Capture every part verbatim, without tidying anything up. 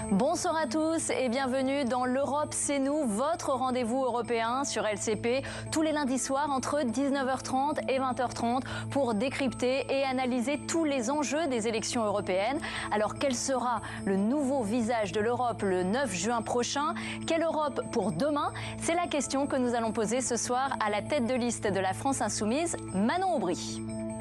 Bonsoir à tous et bienvenue dans l'Europe, c'est nous, votre rendez-vous européen sur L C P, tous les lundis soirs entre dix-neuf heures trente et vingt heures trente pour décrypter et analyser tous les enjeux des élections européennes. Alors quel sera le nouveau visage de l'Europe le neuf juin prochain? Quelle Europe pour demain? C'est la question que nous allons poser ce soir à la tête de liste de la France Insoumise, Manon Aubry.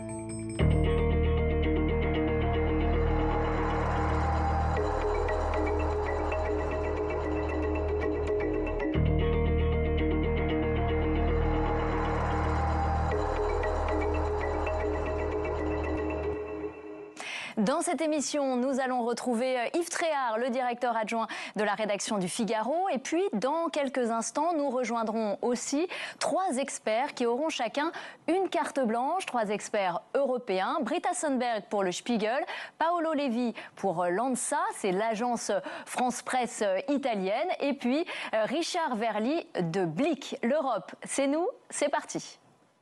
Dans cette émission, nous allons retrouver Yves Tréhard, le directeur adjoint de la rédaction du Figaro. Et puis, dans quelques instants, nous rejoindrons aussi trois experts qui auront chacun une carte blanche, trois experts européens. Britta Sundberg pour le Spiegel, Paolo Levi pour l'ANSA, c'est l'agence France Presse italienne. Et puis, Richard Verly de Blick. L'Europe, c'est nous, c'est parti.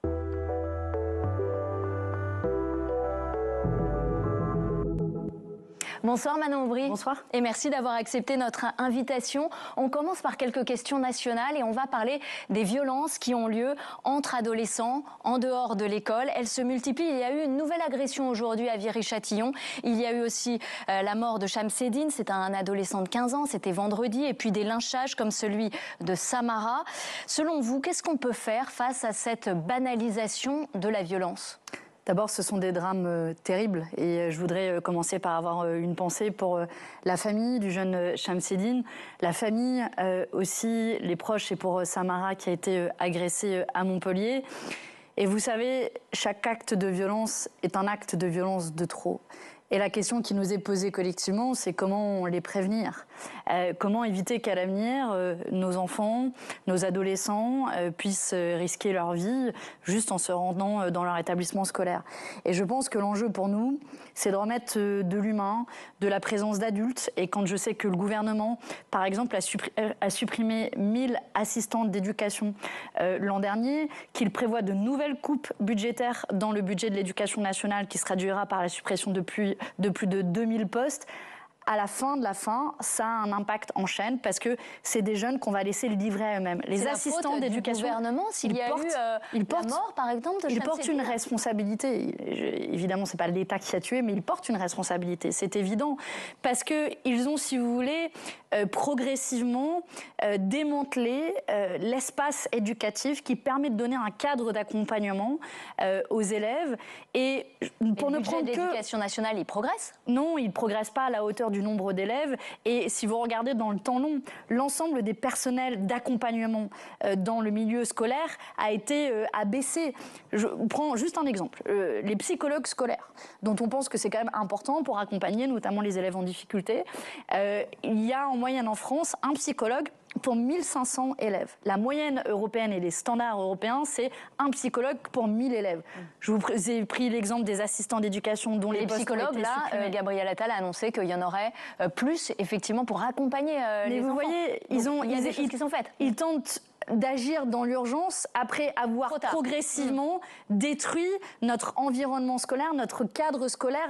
Bonsoir Manon Aubry. Bonsoir. Et merci d'avoir accepté notre invitation. On commence par quelques questions nationales et on va parler des violences qui ont lieu entre adolescents, en dehors de l'école. Elles se multiplient. Il y a eu une nouvelle agression aujourd'hui à Viry-Châtillon. Il y a eu aussi euh, la mort de Chamsedine. C'est un adolescent de quinze ans. C'était vendredi. Et puis des lynchages comme celui de Samara. Selon vous, qu'est-ce qu'on peut faire face à cette banalisation de la violence ? D'abord, ce sont des drames euh, terribles et euh, je voudrais euh, commencer par avoir euh, une pensée pour euh, la famille du jeune euh, Chamsedine, la famille euh, aussi, les proches et pour euh, Samara qui a été euh, agressée euh, à Montpellier. Et vous savez, chaque acte de violence est un acte de violence de trop. Et la question qui nous est posée collectivement, c'est comment les prévenir, euh, comment éviter qu'à l'avenir, euh, nos enfants, nos adolescents euh, puissent risquer leur vie juste en se rendant dans leur établissement scolaire. Et je pense que l'enjeu pour nous, c'est de remettre de l'humain, de la présence d'adultes. Et quand je sais que le gouvernement, par exemple, a, supprimé, a supprimé mille assistantes d'éducation euh, l'an dernier, qu'il prévoit de nouvelles coupes budgétaires dans le budget de l'éducation nationale qui se traduira par la suppression de plus de plus de deux mille postes, à la fin de la fin, ça a un impact en chaîne parce que c'est des jeunes qu'on va laisser livrer à eux-mêmes. Les assistants d'éducation, du gouvernement, s'il y a portent, eu euh, ils portent, la mort, par exemple, de ils portent une responsabilité. Je, évidemment, c'est pas l'État qui a tué, mais ils portent une responsabilité. C'est évident parce que ils ont, si vous voulez, euh, progressivement euh, démantelé euh, l'espace éducatif qui permet de donner un cadre d'accompagnement euh, aux élèves. Et pour et ne le budget prendre de que l'éducation nationale, il progresse ? Non, il ne progresse pas à la hauteur du nombre d'élèves. Et si vous regardez dans le temps long, l'ensemble des personnels d'accompagnement euh, dans le milieu scolaire a été euh, abaissé. Je prends juste un exemple. Euh, les psychologues scolaires, dont on pense que c'est quand même important pour accompagner notamment les élèves en difficulté. Euh, il y a en moyenne en France un psychologue pour mille cinq cents élèves. La moyenne européenne et les standards européens, c'est un psychologue pour mille élèves. Je vous ai pris l'exemple des assistants d'éducation dont les, les postes psychologues, ont été là, supprimés. euh, Gabriel Attal a annoncé qu'il y en aurait euh, plus, effectivement, pour accompagner euh, Mais les vous enfants. voyez, ils Donc, ont, il y a ils, des ils, choses qui sont faites. Ils tentent d'agir dans l'urgence après avoir progressivement mmh. détruit notre environnement scolaire, notre cadre scolaire,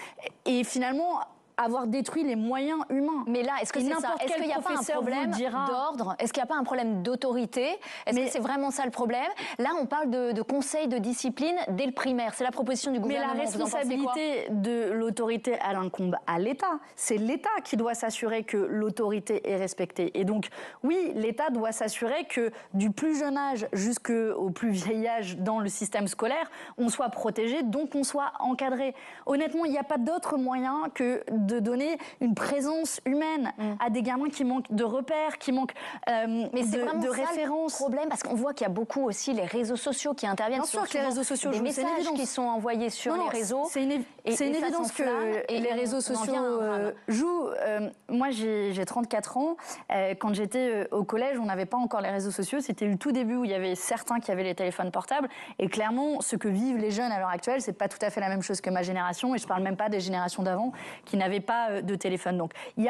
et finalement avoir détruit les moyens humains. Mais là, est-ce que c'est ça? Est-ce qu'il n'y a pas un problème dira... d'ordre? Est-ce qu'il n'y a pas un problème d'autorité? Est-ce Mais... que c'est vraiment ça le problème? Là, on parle de, de conseil de discipline dès le primaire. C'est la proposition du gouvernement. Mais la responsabilité de l'autorité, elle incombe à l'État. C'est l'État qui doit s'assurer que l'autorité est respectée. Et donc, oui, l'État doit s'assurer que du plus jeune âge jusqu'au plus vieil âge dans le système scolaire, on soit protégé, donc on soit encadré. Honnêtement, il n'y a pas d'autre moyen que de donner une présence humaine mmh. à des gamins qui manquent de repères, qui manquent euh, Mais c'est de, vraiment de ça références. Le problème, parce qu'on voit qu'il y a beaucoup aussi les réseaux sociaux qui interviennent. Bien sûr que les réseaux sociaux des jouent, messages qui sont envoyés sur non, les réseaux. C'est une, et, c'est une et évidence que et les réseaux sociaux euh, jouent. Euh, moi, j'ai, j'ai trente-quatre ans. Euh, quand j'étais au collège, on n'avait pas encore les réseaux sociaux. C'était le tout début où il y avait certains qui avaient les téléphones portables. Et clairement, ce que vivent les jeunes à l'heure actuelle, c'est pas tout à fait la même chose que ma génération. Et je parle même pas des générations d'avant qui n'avaient pas de téléphone. Donc, il y a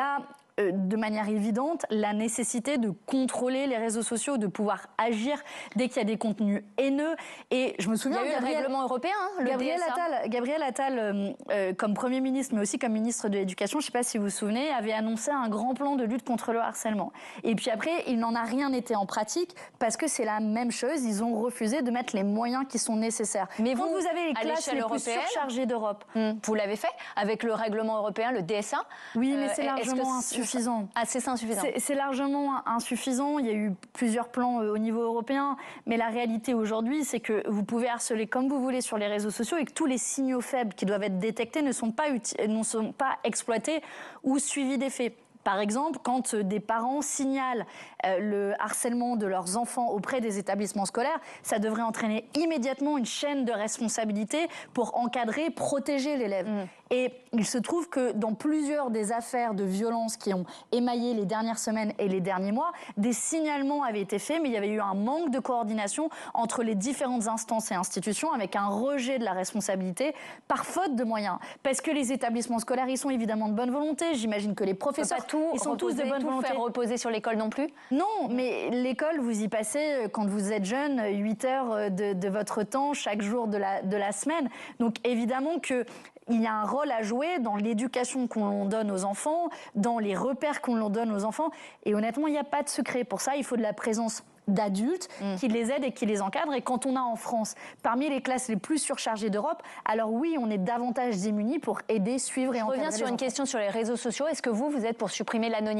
euh, de manière évidente la nécessité de contrôler les réseaux sociaux, de pouvoir agir dès qu'il y a des contenus haineux. Et je me souviens, il y a eu Gabriel, le règlement européen, hein, le Gabriel D S A. Attal, Gabriel Attal euh, euh, comme Premier ministre, mais aussi comme ministre de l'Éducation, je ne sais pas si vous vous souvenez, avait annoncé un grand plan de lutte contre le harcèlement. Et puis après, il n'en a rien été en pratique parce que c'est la même chose. Ils ont refusé de mettre les moyens qui sont nécessaires. Mais quand vous, vous avez les classes les plus surchargées d'Europe, mmh, vous l'avez fait avec le règlement européen, le D S A. Oui, mais c'est euh, largement insuffisant. Ah, c'est insuffisant. C'est largement insuffisant. Il y a eu plusieurs plans euh, au niveau européen, mais la réalité aujourd'hui, c'est que vous pouvez harceler comme vous voulez sur les réseaux sociaux et que tous les signaux faibles qui doivent être détectés ne sont pas, ne sont pas exploités ou suivis des faits. Par exemple, quand des parents signalent euh, le harcèlement de leurs enfants auprès des établissements scolaires, ça devrait entraîner immédiatement une chaîne de responsabilité pour encadrer, protéger l'élève. Mmh. Et il se trouve que dans plusieurs des affaires de violence qui ont émaillé les dernières semaines et les derniers mois, des signalements avaient été faits, mais il y avait eu un manque de coordination entre les différentes instances et institutions, avec un rejet de la responsabilité par faute de moyens. Parce que les établissements scolaires, ils sont évidemment de bonne volonté. J'imagine que les professeurs, tout ils sont reposer, tous de bonne tout volonté. Faire reposer sur l'école non plus? Non, mais l'école, vous y passez quand vous êtes jeune, huit heures de, de votre temps chaque jour de la, de la semaine. Donc évidemment que il y a un rôle à jouer dans l'éducation qu'on donne aux enfants, dans les repères qu'on donne aux enfants. Et honnêtement, il n'y a pas de secret. Pour ça, il faut de la présence d'adultes mmh. qui les aident et qui les encadrent. Et quand on a en France, parmi les classes les plus surchargées d'Europe, alors oui, on est davantage démunis pour aider, suivre et encadrer. Je reviens sur une enfants. question sur les réseaux sociaux. Est-ce que vous, vous êtes pour supprimer l'anonymat ?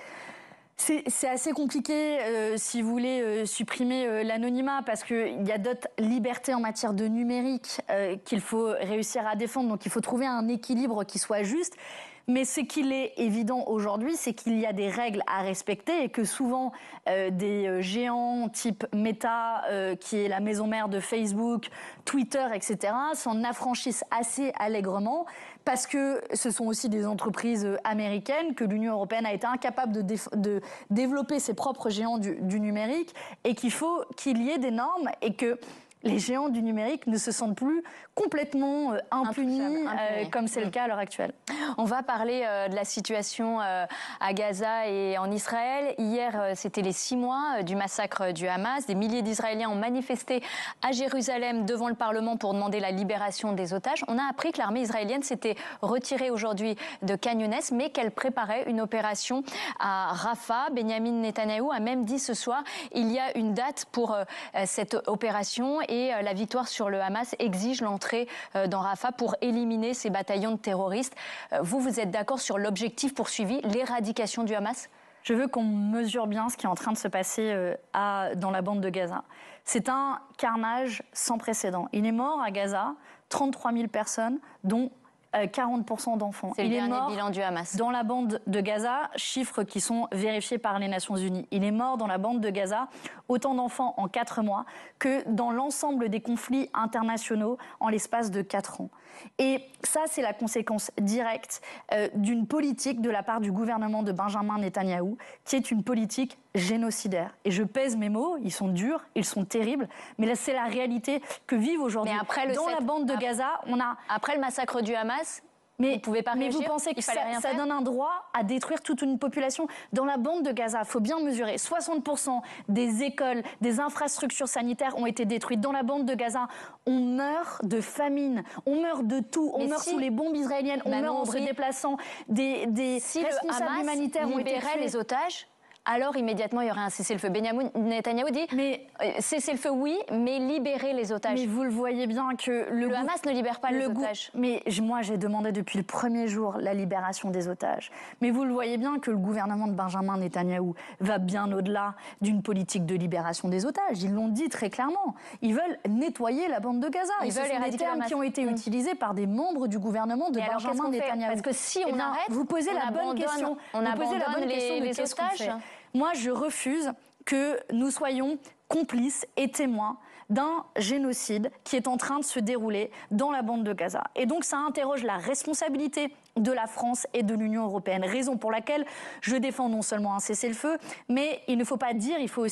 C'est assez compliqué, euh, si vous voulez, euh, supprimer euh, l'anonymat, parce qu'il y a d'autres libertés en matière de numérique euh, qu'il faut réussir à défendre. Donc il faut trouver un équilibre qui soit juste. Mais ce qu'il est évident aujourd'hui, c'est qu'il y a des règles à respecter et que souvent euh, des euh, géants type Meta, euh, qui est la maison mère de Facebook, Twitter, et cetera, s'en affranchissent assez allègrement parce que ce sont aussi des entreprises américaines, que l'Union européenne a été incapable de, de développer ses propres géants du, du numérique et qu'il faut qu'il y ait des normes et que les géants du numérique ne se sentent plus complètement euh, impunis, euh, comme c'est le cas à l'heure actuelle. On va parler euh, de la situation euh, à Gaza et en Israël. Hier, euh, c'était les six mois euh, du massacre du Hamas. Des milliers d'Israéliens ont manifesté à Jérusalem devant le Parlement pour demander la libération des otages. On a appris que l'armée israélienne s'était retirée aujourd'hui de Khan Younes, mais qu'elle préparait une opération à Rafah. Benjamin Netanyahou a même dit ce soir il y a une date pour euh, cette opération et euh, la victoire sur le Hamas exige l'entrée dans Rafah pour éliminer ces bataillons de terroristes. Vous, vous êtes d'accord sur l'objectif poursuivi, l'éradication du Hamas ? Je veux qu'on mesure bien ce qui est en train de se passer à, dans la bande de Gaza. C'est un carnage sans précédent. Il est mort à Gaza, trente-trois mille personnes, dont quarante pour cent d'enfants. C'est le Il dernier est mort bilan du Hamas. Dans la bande de Gaza, chiffres qui sont vérifiés par les Nations Unies. Il est mort dans la bande de Gaza autant d'enfants en quatre mois que dans l'ensemble des conflits internationaux en l'espace de quatre ans. Et ça, c'est la conséquence directe euh, d'une politique de la part du gouvernement de Benjamin Netanyahou, qui est une politique génocidaire. Et je pèse mes mots, ils sont durs, ils sont terribles, mais là, c'est la réalité que vivent aujourd'hui. Dans la bande de Gaza, on a... Après le massacre du Hamas, mais, vous pouvez pas mais réagir, vous pensez que ça, ça faire donne un droit à détruire toute une population? Dans la bande de Gaza, il faut bien mesurer, soixante pour cent des écoles, des infrastructures sanitaires ont été détruites. Dans la bande de Gaza, on meurt de famine, on meurt de tout, on mais meurt si, sous les bombes israéliennes, on meurt en se déplaçant, des, des si responsables le Hamas humanitaires ont été tués. les otages, alors immédiatement il y aurait un cessez-le-feu. Benjamin Netanyahou dit mais cessez-le-feu oui, mais libérez les otages. Mais vous le voyez bien que le, le Hamas ne libère pas les otages. Mais moi j'ai demandé depuis le premier jour la libération des otages. Mais vous le voyez bien que le gouvernement de Benjamin Netanyahou va bien au-delà d'une politique de libération des otages. Ils l'ont dit très clairement. Ils veulent nettoyer la bande de Gaza. Ils Et veulent ce sont des termes qui ont été mmh. utilisés par des membres du gouvernement de mais Benjamin Netanyahou. Parce que si on eh bien, arrête, vous posez on la bonne question. On vous posez la bonne les, question de les qu'est-ce qu'on fait. Moi, je refuse que nous soyons complices et témoins d'un génocide qui est en train de se dérouler dans la bande de Gaza. Et donc, ça interroge la responsabilité de la France et de l'Union européenne. Raison pour laquelle je défends non seulement un cessez-le-feu, mais il ne faut pas dire, il faut aussi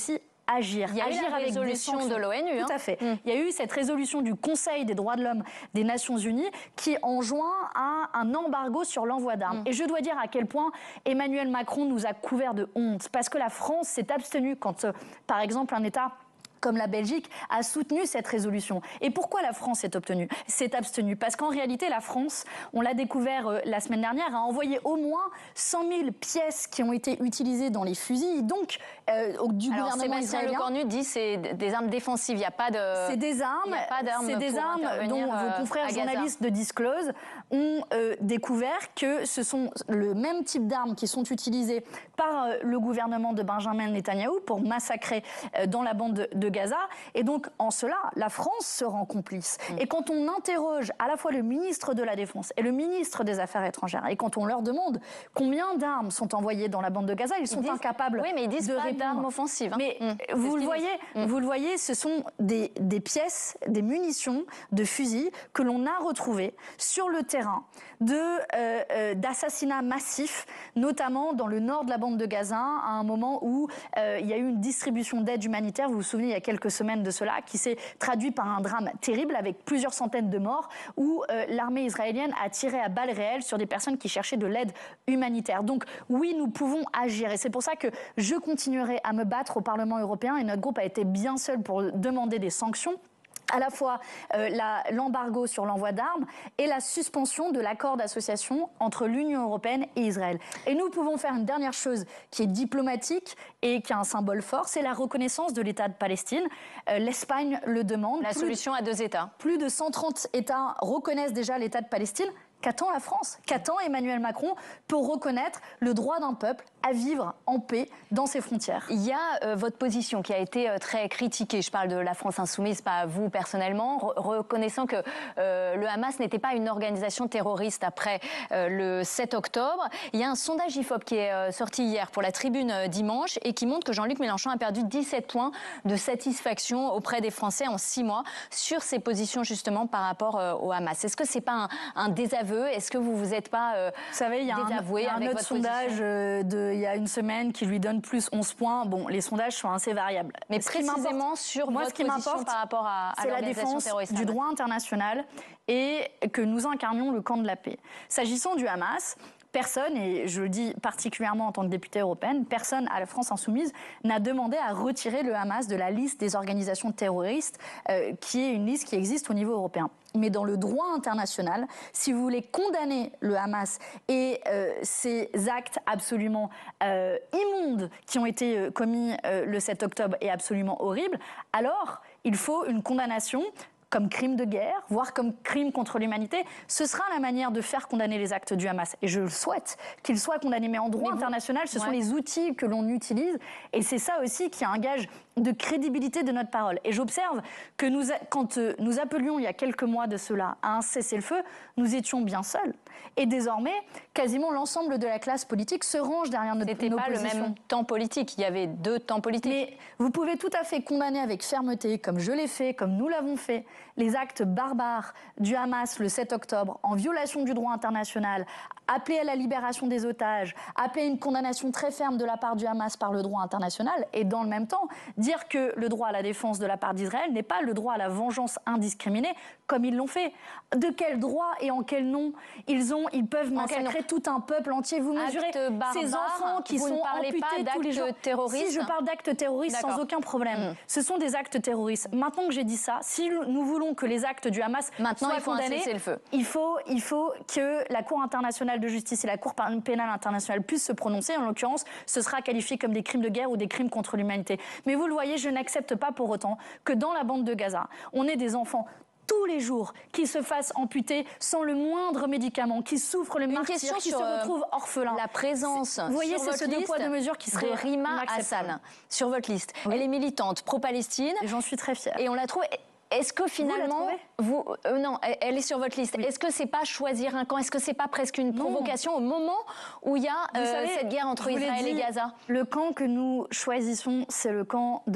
agir. Il y a agir eu la avec résolution des de l'ONU. Tout hein. à fait. Mm. Il y a eu cette résolution du Conseil des droits de l'homme des Nations Unies qui enjoint à un embargo sur l'envoi d'armes. Mm. Et je dois dire à quel point Emmanuel Macron nous a couvert de honte, parce que la France s'est abstenue quand, euh, par exemple, un État comme la Belgique, a soutenu cette résolution. Et pourquoi la France s'est obtenue, s'est abstenue? Parce qu'en réalité, la France, on l'a découvert euh, la semaine dernière, a envoyé au moins cent mille pièces qui ont été utilisées dans les fusils, donc euh, du Alors, gouvernement Sébastien israélien. Lecornu dit que c'est des armes défensives, il n'y a pas de... C'est des armes, c'est des armes dont vos confrères journalistes de Disclose ont euh, découvert que ce sont le même type d'armes qui sont utilisées par euh, le gouvernement de Benjamin Netanyahou pour massacrer euh, dans la bande de, de Gaza. Et donc, en cela, la France se rend complice. Mmh. Et quand on interroge à la fois le ministre de la Défense et le ministre des Affaires étrangères, et quand on leur demande combien d'armes sont envoyées dans la bande de Gaza, ils, ils sont disent, incapables oui, mais ils disent de pas répondre. d'armes offensives. Hein. Mais mmh. vous, le voyez, mmh. vous le voyez, ce sont des, des pièces, des munitions de fusils que l'on a retrouvées sur le terrain de, euh, euh, d'assassinats massifs, notamment dans le nord de la bande de Gaza, à un moment où euh, il y a eu une distribution d'aide humanitaire, vous vous souvenez, il y a quelques semaines de cela, qui s'est traduit par un drame terrible avec plusieurs centaines de morts, où euh, l'armée israélienne a tiré à balles réelles sur des personnes qui cherchaient de l'aide humanitaire. Donc oui, nous pouvons agir, et c'est pour ça que je continuerai à me battre au Parlement européen, et notre groupe a été bien seul pour demander des sanctions, à la fois euh, la, l'embargo sur l'envoi d'armes et la suspension de l'accord d'association entre l'Union européenne et Israël. Et nous pouvons faire une dernière chose qui est diplomatique et qui a un symbole fort, c'est la reconnaissance de l'État de Palestine. Euh, L'Espagne le demande. La solution à deux États. Plus de cent trente États reconnaissent déjà l'État de Palestine. Qu'attend la France? Qu'attend Emmanuel Macron pour reconnaître le droit d'un peuple à vivre en paix dans ses frontières? Il y a euh, votre position qui a été euh, très critiquée. Je parle de la France insoumise, pas à vous personnellement, re reconnaissant que euh, le Hamas n'était pas une organisation terroriste après euh, le sept octobre. Il y a un sondage I F O P qui est euh, sorti hier pour la Tribune euh, dimanche et qui montre que Jean-Luc Mélenchon a perdu dix-sept points de satisfaction auprès des Français en six mois sur ses positions justement par rapport euh, au Hamas. Est-ce que c'est pas un, un désaveu? Est-ce que vous vous êtes pas euh, vous savez, il y a désavoué un, un avec autre votre sondage euh, de, il y a une semaine qui lui donne plus onze points. Bon, les sondages sont assez variables. Mais ce précisément sur moi, votre ce qui position par rapport à, à c'est la l'organisation défense terroriste du droit international et que nous incarnions le camp de la paix. S'agissant du Hamas, personne, et je le dis particulièrement en tant que députée européenne, personne à la France insoumise n'a demandé à retirer le Hamas de la liste des organisations terroristes, euh, qui est une liste qui existe au niveau européen. Mais dans le droit international, si vous voulez condamner le Hamas et euh, ces actes absolument euh, immondes qui ont été euh, commis euh, le sept octobre et absolument horribles, alors il faut une condamnation comme crime de guerre, voire comme crime contre l'humanité. Ce sera la manière de faire condamner les actes du Hamas. Et je le souhaite qu'ils soient condamnés. Mais en droit Mais international, ce ouais. sont les outils que l'on utilise. Et c'est ça aussi qui est un gage de crédibilité de notre parole. Et j'observe que nous, quand nous appelions il y a quelques mois de cela à un cessez-le-feu, nous étions bien seuls. Et désormais, quasiment l'ensemble de la classe politique se range derrière notre C'était pas le même temps politique, il y avait deux temps politiques. Mais vous pouvez tout à fait condamner avec fermeté, comme je l'ai fait, comme nous l'avons fait, les actes barbares du Hamas le sept octobre, en violation du droit international, appeler à la libération des otages, appeler à une condamnation très ferme de la part du Hamas par le droit international, et dans le même temps, dire que le droit à la défense de la part d'Israël n'est pas le droit à la vengeance indiscriminée, comme ils l'ont fait. De quel droit et en quel nom ils, ont, ils peuvent massacrer tout un peuple entier? Vous mesurez barbares, ces enfants qui vous sont ne parlez amputés pas tous les jours. Terroristes. Si je parle d'actes terroristes sans aucun problème, mmh. ce sont des actes terroristes. Maintenant que j'ai dit ça, si nous voulons que les actes du Hamas Maintenant, soient il faut condamnés, le feu. Il, faut, il faut que la Cour internationale de justice et la Cour pénale internationale puissent se prononcer. En l'occurrence, ce sera qualifié comme des crimes de guerre ou des crimes contre l'humanité. Mais vous le voyez, je n'accepte pas pour autant que dans la bande de Gaza, on ait des enfants tous les jours, qui se fassent amputer sans le moindre médicament, qui souffrent le martyre, qui se retrouvent orphelins. La présence, vous voyez, c'est ce deux poids deux mesures qui serait de Rima Hassan sur votre liste. Oui. Elle est militante pro-Palestine. Et j'en suis très fière. Et on la trouve. Est-ce que finalement, vous, vous euh, non, elle est sur votre liste. Oui. Est-ce que c'est pas choisir un camp? Est-ce que c'est pas presque une provocation non. au moment où il y a euh, savez, cette guerre entre Israël et Gaza? Le camp que nous choisissons, c'est le camp de la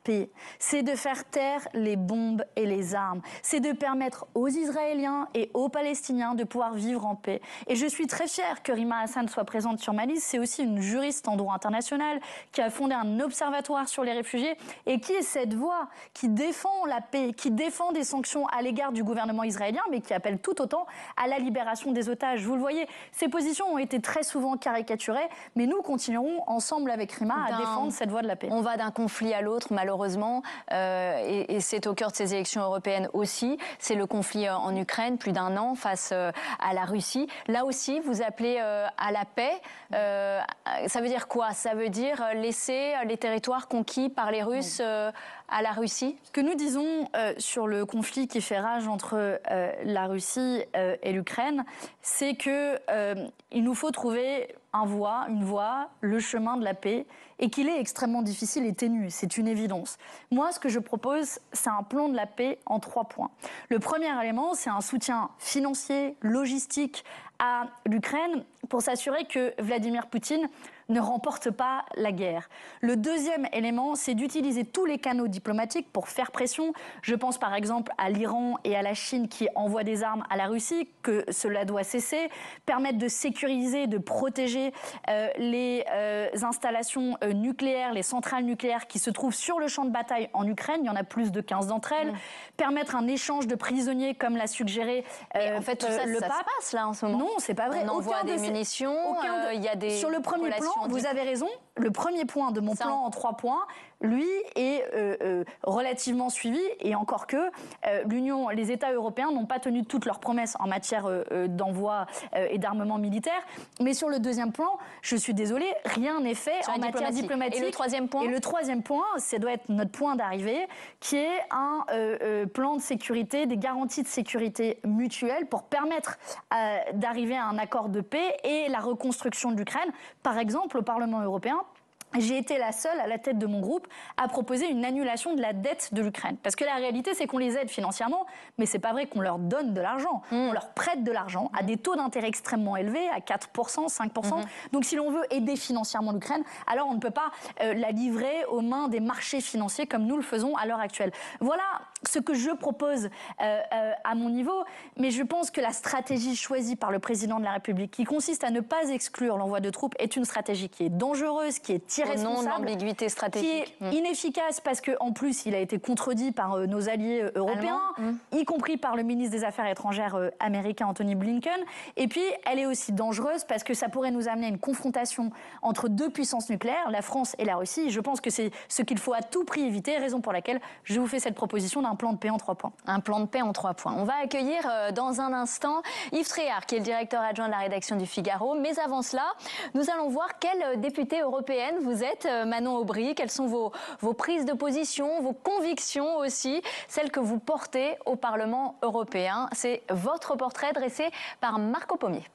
paix, c'est de faire taire les bombes et les armes, c'est de permettre aux Israéliens et aux Palestiniens de pouvoir vivre en paix. Et je suis très fière que Rima Hassan soit présente sur ma liste. C'est aussi une juriste en droit international qui a fondé un observatoire sur les réfugiés et qui est cette voix qui défend la paix, qui défend des sanctions à l'égard du gouvernement israélien, mais qui appelle tout autant à la libération des otages. Vous le voyez, ces positions ont été très souvent caricaturées, mais nous continuerons ensemble avec Rima à défendre cette voie de la paix. On va d'un conflit à l'autre, malheureusement, euh, et, et c'est au cœur de ces élections européennes aussi. C'est le conflit en Ukraine, plus d'un an, face euh, à la Russie. Là aussi, vous appelez euh, à la paix. Euh, ça veut dire quoi? Ça veut dire laisser les territoires conquis par les Russes euh, à la Russie? Ce que nous disons euh, sur le conflit qui fait rage entre euh, la Russie euh, et l'Ukraine, c'est qu'il euh, nous faut trouver un voie, une voie, le chemin de la paix, et qu'il est extrêmement difficile et ténu, c'est une évidence. Moi, ce que je propose, c'est un plan de la paix en trois points. Le premier élément, c'est un soutien financier, logistique à l'Ukraine pour s'assurer que Vladimir Poutine ne remporte pas la guerre. Le deuxième élément, c'est d'utiliser tous les canaux diplomatiques pour faire pression. Je pense par exemple à l'Iran et à la Chine qui envoient des armes à la Russie, que cela doit cesser, permettre de sécuriser, de protéger euh, les euh, installations euh, nucléaires, les centrales nucléaires qui se trouvent sur le champ de bataille en Ukraine. Il y en a plus de quinze d'entre elles. Mmh. Permettre un échange de prisonniers comme l'a suggéré euh, en fait, tout ça, le ça pape. se passe là en ce moment. Non, c'est pas vrai. On envoie aucun des de ces... munitions, il de... euh, y a des Sur le premier plan, vous avez raison. Le premier point de mon ça, plan en trois points, lui, est euh, euh, relativement suivi. Et encore que euh, l'Union, les États européens n'ont pas tenu toutes leurs promesses en matière euh, d'envoi euh, et d'armement militaire. Mais sur le deuxième plan, je suis désolée, rien n'est fait sur en matière diplomatique. Et le troisième point Et le troisième point, ça doit être notre point d'arrivée, qui est un euh, euh, plan de sécurité, des garanties de sécurité mutuelles pour permettre euh, d'arriver à un accord de paix et la reconstruction de l'Ukraine. Par exemple, au Parlement européen, j'ai été la seule à la tête de mon groupe à proposer une annulation de la dette de l'Ukraine. Parce que la réalité, c'est qu'on les aide financièrement, mais c'est pas vrai qu'on leur donne de l'argent. Mmh. On leur prête de l'argent à des taux d'intérêt extrêmement élevés, à quatre pour cent, cinq pour cent. Mmh. Donc si l'on veut aider financièrement l'Ukraine, alors on ne peut pas euh, la livrer aux mains des marchés financiers comme nous le faisons à l'heure actuelle. Voilà ce que je propose euh, euh, à mon niveau, mais je pense que la stratégie choisie par le président de la République, qui consiste à ne pas exclure l'envoi de troupes, est une stratégie qui est dangereuse, qui est irresponsable, au nom de l'ambiguïté stratégique, qui est inefficace parce qu'en plus il a été contredit par euh, nos alliés euh, européens, mmh. y compris par le ministre des Affaires étrangères euh, américain Anthony Blinken. Et puis elle est aussi dangereuse parce que ça pourrait nous amener à une confrontation entre deux puissances nucléaires, la France et la Russie. Je pense que c'est ce qu'il faut à tout prix éviter, raison pour laquelle je vous fais cette proposition d'un un plan de paix en trois points. Un plan de paix en trois points. On va accueillir euh, dans un instant Yves Tréhard, qui est le directeur adjoint de la rédaction du Figaro. Mais avant cela, nous allons voir quelle députée européenne vous êtes, euh, Manon Aubry. Quelles sont vos, vos prises de position, vos convictions aussi, celles que vous portez au Parlement européen. C'est votre portrait dressé par Marco Pommier.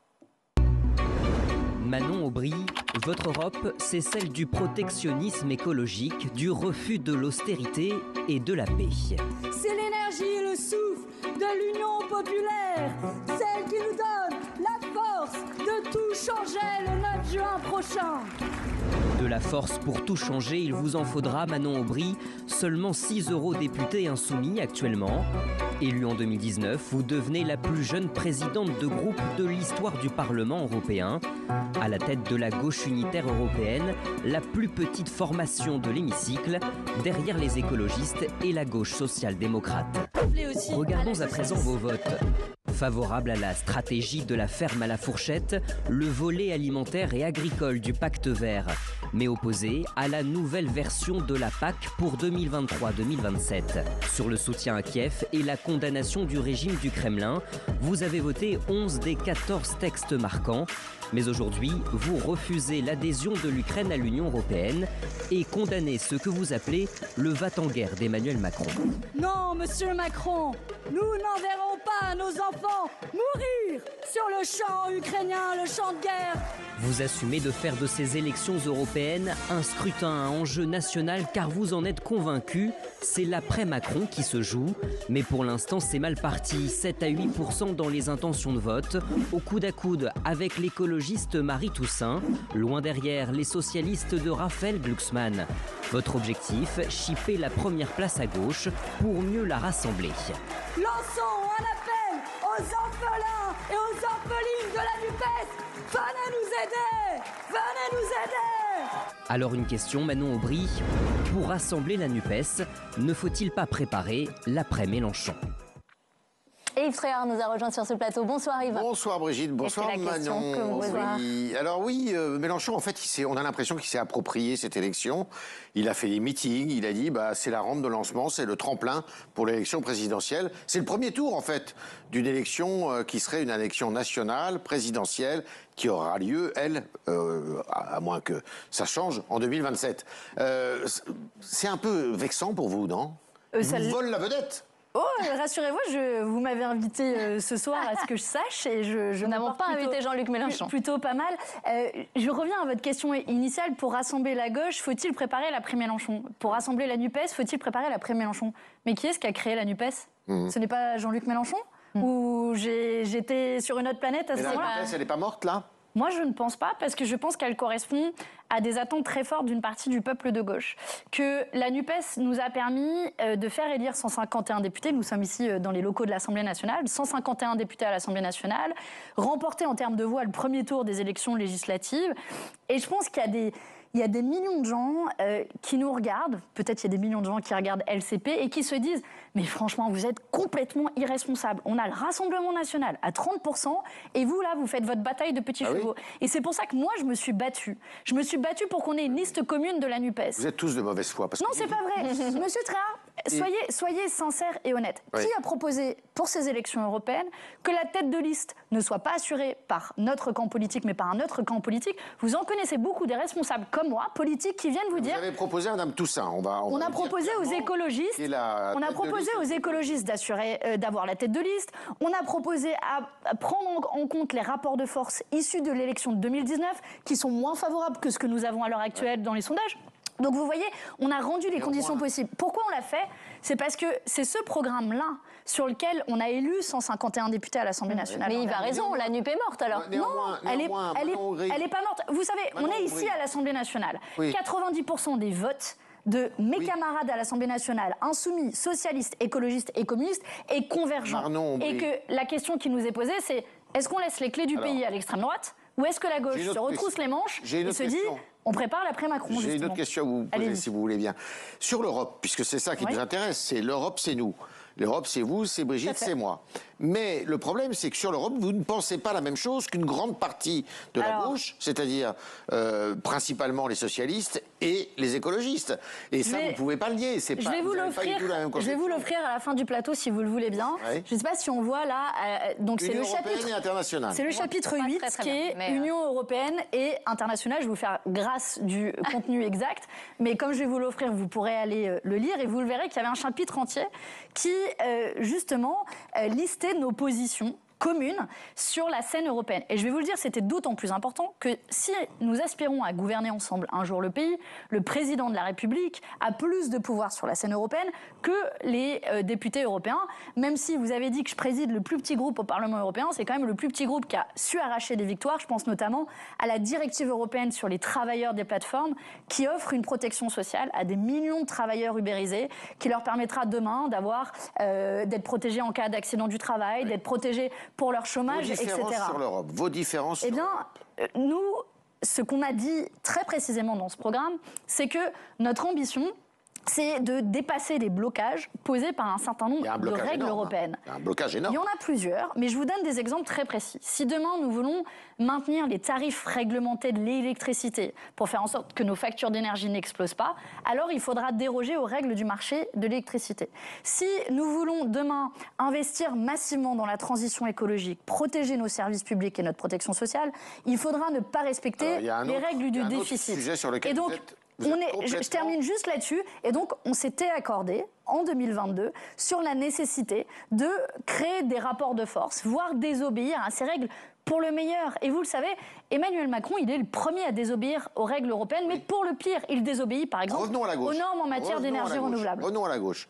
Manon Aubry, votre Europe, c'est celle du protectionnisme écologique, du refus de l'austérité et de la paix. C'est l'énergie et le souffle de l'Union populaire, celle qui nous donne la force de tout changer le neuf juin prochain. De la force pour tout changer, il vous en faudra, Manon Aubry, seulement six eurodéputés insoumis actuellement. Élue en deux mille dix-neuf, vous devenez la plus jeune présidente de groupe de l'histoire du Parlement européen. À la tête de la gauche unitaire européenne, la plus petite formation de l'hémicycle, derrière les écologistes et la gauche social-démocrate. Regardons à présent vos votes. Favorable à la stratégie de la ferme à la fourchette, le volet alimentaire et agricole du pacte vert, mais opposé à la nouvelle version de la P A C pour deux mille vingt-trois deux mille vingt-sept. Sur le soutien à Kiev et la condamnation du régime du Kremlin, vous avez voté onze des quatorze textes marquants. Mais aujourd'hui, vous refusez l'adhésion de l'Ukraine à l'Union européenne et condamnez ce que vous appelez le va-t-en-guerre d'Emmanuel Macron. Non, monsieur Macron, nous n'enverrons pas nos enfants mourir sur le champ ukrainien, le champ de guerre. Vous assumez de faire de ces élections européennes un scrutin à enjeu national car vous en êtes convaincu, c'est l'après-Macron qui se joue. Mais pour l'instant, c'est mal parti, sept à huit pour cent dans les intentions de vote, au coude à coude avec l'écologie l'écologiste Marie Toussaint, loin derrière les socialistes de Raphaël Glucksmann. Votre objectif, chipper la première place à gauche pour mieux la rassembler. Lançons un appel aux orphelins et aux orphelines de la NUPES. Venez nous aider! Venez nous aider! Alors une question, Manon Aubry. Pour rassembler la NUPES, ne faut-il pas préparer l'après-Mélenchon ? Et Yves Tréhard nous a rejoint sur ce plateau. Bonsoir Yves. Bonsoir Brigitte, bonsoir la Manon. Que vous oui. Alors oui, euh, Mélenchon, en fait, il on a l'impression qu'il s'est approprié cette élection. Il a fait des meetings, il a dit bah, c'est la rampe de lancement, c'est le tremplin pour l'élection présidentielle. C'est le premier tour, en fait, d'une élection euh, qui serait une élection nationale, présidentielle, qui aura lieu, elle, euh, à, à moins que ça change, en deux mille vingt-sept. Euh, c'est un peu vexant pour vous, non euh, Ils ça vous volent la vedette. Oh, rassurez-vous, je, vous m'avez invité euh, ce soir à ce que je sache et je, je Nous n'avons pas plutôt, invité Jean-Luc Mélenchon. Plutôt pas mal. Euh, je reviens à votre question initiale. Pour rassembler la gauche, faut-il préparer l'après-Mélenchon? Pour rassembler la NUPES, faut-il préparer l'après-Mélenchon? Mais qui est-ce qui a créé la NUPES? mmh. Ce n'est pas Jean-Luc Mélenchon mmh. Ou j'étais sur une autre planète à ce moment-là? La NUPES, elle n'est pas morte, là? Moi, je ne pense pas, parce que je pense qu'elle correspond à des attentes très fortes d'une partie du peuple de gauche. Que la NUPES nous a permis de faire élire cent cinquante et un députés. Nous sommes ici dans les locaux de l'Assemblée nationale. cent cinquante et un députés à l'Assemblée nationale. Remporter en termes de voix le premier tour des élections législatives. Et je pense qu'il y a des... Il y a des millions de gens euh, qui nous regardent, peut-être il y a des millions de gens qui regardent L C P et qui se disent « Mais franchement, vous êtes complètement irresponsables. On a le Rassemblement national à trente pour cent et vous, là, vous faites votre bataille de petits ah chevaux. Oui » Et c'est pour ça que moi, je me suis battue. Je me suis battue pour qu'on ait une liste commune de la NUPES. Vous êtes tous de mauvaise foi. Parce non, que... c'est pas vrai. Monsieur Tréhard, soyez, soyez sincère et honnête. Oui. Qui a proposé pour ces élections européennes que la tête de liste ne soit pas assurée par notre camp politique, mais par un autre camp politique? Vous en connaissez beaucoup des responsables comme moi, politiques, qui viennent vous dire... Vous avez proposé à Mme Toussaint. On, va, on, on va a proposé aux écologistes... On a proposé aux écologistes d'assurer, euh, d'avoir la tête de liste. On a proposé à, à prendre en compte les rapports de force issus de l'élection de deux mille dix-neuf, qui sont moins favorables que ce que nous avons à l'heure actuelle ouais. dans les sondages. Donc vous voyez, on a rendu les conditions possibles. Pourquoi on l'a fait? C'est parce que c'est ce programme-là sur lequel on a élu cent cinquante et un députés à l'Assemblée nationale. Mais il a raison, la NUPES est morte alors. Non, elle est, elle est, elle est pas morte. Vous savez, on est ici à l'Assemblée nationale. Oui. quatre-vingt-dix pour cent des votes de mes oui. camarades à l'Assemblée nationale, insoumis, socialistes, écologistes et communistes, est convergent. Et que la question qui nous est posée, c'est est-ce qu'on laisse les clés du alors, pays à l'extrême droite ou est-ce que la gauche se retrousse les manches et se dit on prépare l'après-Macron? J'ai une autre question à vous poser, si vous voulez bien. Sur l'Europe, puisque c'est ça qui oui. nous intéresse, c'est l'Europe, c'est nous. L'Europe, c'est vous, c'est Brigitte, c'est moi. Mais le problème, c'est que sur l'Europe, vous ne pensez pas la même chose qu'une grande partie de la Alors, gauche, c'est-à-dire euh, principalement les socialistes et les écologistes. Et ça, vais, vous ne pouvez pas le nier. Je vais vous l'offrir. Je vais vous l'offrir à la fin du plateau, si vous le voulez bien. Oui. Je ne sais pas si on voit là. Euh, donc c'est le chapitre. Et internationale. C'est le chapitre huit, très, très qui est mais Union euh... européenne et internationale. Je vais vous faire grâce du contenu exact, mais comme je vais vous l'offrir, vous pourrez aller euh, le lire et vous le verrez qu'il y avait un chapitre entier qui euh, justement euh, listait nos positions communes sur la scène européenne. Et je vais vous le dire, c'était d'autant plus important que si nous aspirons à gouverner ensemble un jour le pays, le président de la République a plus de pouvoir sur la scène européenne que les euh, députés européens. Même si vous avez dit que je préside le plus petit groupe au Parlement européen, c'est quand même le plus petit groupe qui a su arracher des victoires. Je pense notamment à la directive européenne sur les travailleurs des plateformes qui offre une protection sociale à des millions de travailleurs ubérisés qui leur permettra demain d'avoir, euh, d'être protégés en cas d'accident du travail, oui. d'être protégés pour leur chômage, et cetera. Vos différences sur l'Europe, vos différences sur Eh bien, euh, nous, ce qu'on a dit très précisément dans ce programme, c'est que notre ambition, c'est de dépasser les blocages posés par un certain nombre un de règles énorme, européennes. Il y a un blocage énorme. Il y en a plusieurs, mais je vous donne des exemples très précis. Si demain, nous voulons maintenir les tarifs réglementés de l'électricité pour faire en sorte que nos factures d'énergie n'explosent pas, alors il faudra déroger aux règles du marché de l'électricité. Si nous voulons demain investir massivement dans la transition écologique, protéger nos services publics et notre protection sociale, il faudra ne pas respecter Alors, les autre, règles du déficit. Sujet sur lequel et donc, vous êtes... On est, complètement... je, je termine juste là-dessus. Et donc, on s'était accordé en deux mille vingt-deux sur la nécessité de créer des rapports de force, voire désobéir à ces règles pour le meilleur. Et vous le savez, Emmanuel Macron, il est le premier à désobéir aux règles européennes, oui. mais pour le pire, il désobéit, par exemple, aux normes en matière d'énergie renouvelable. Revenons à la gauche.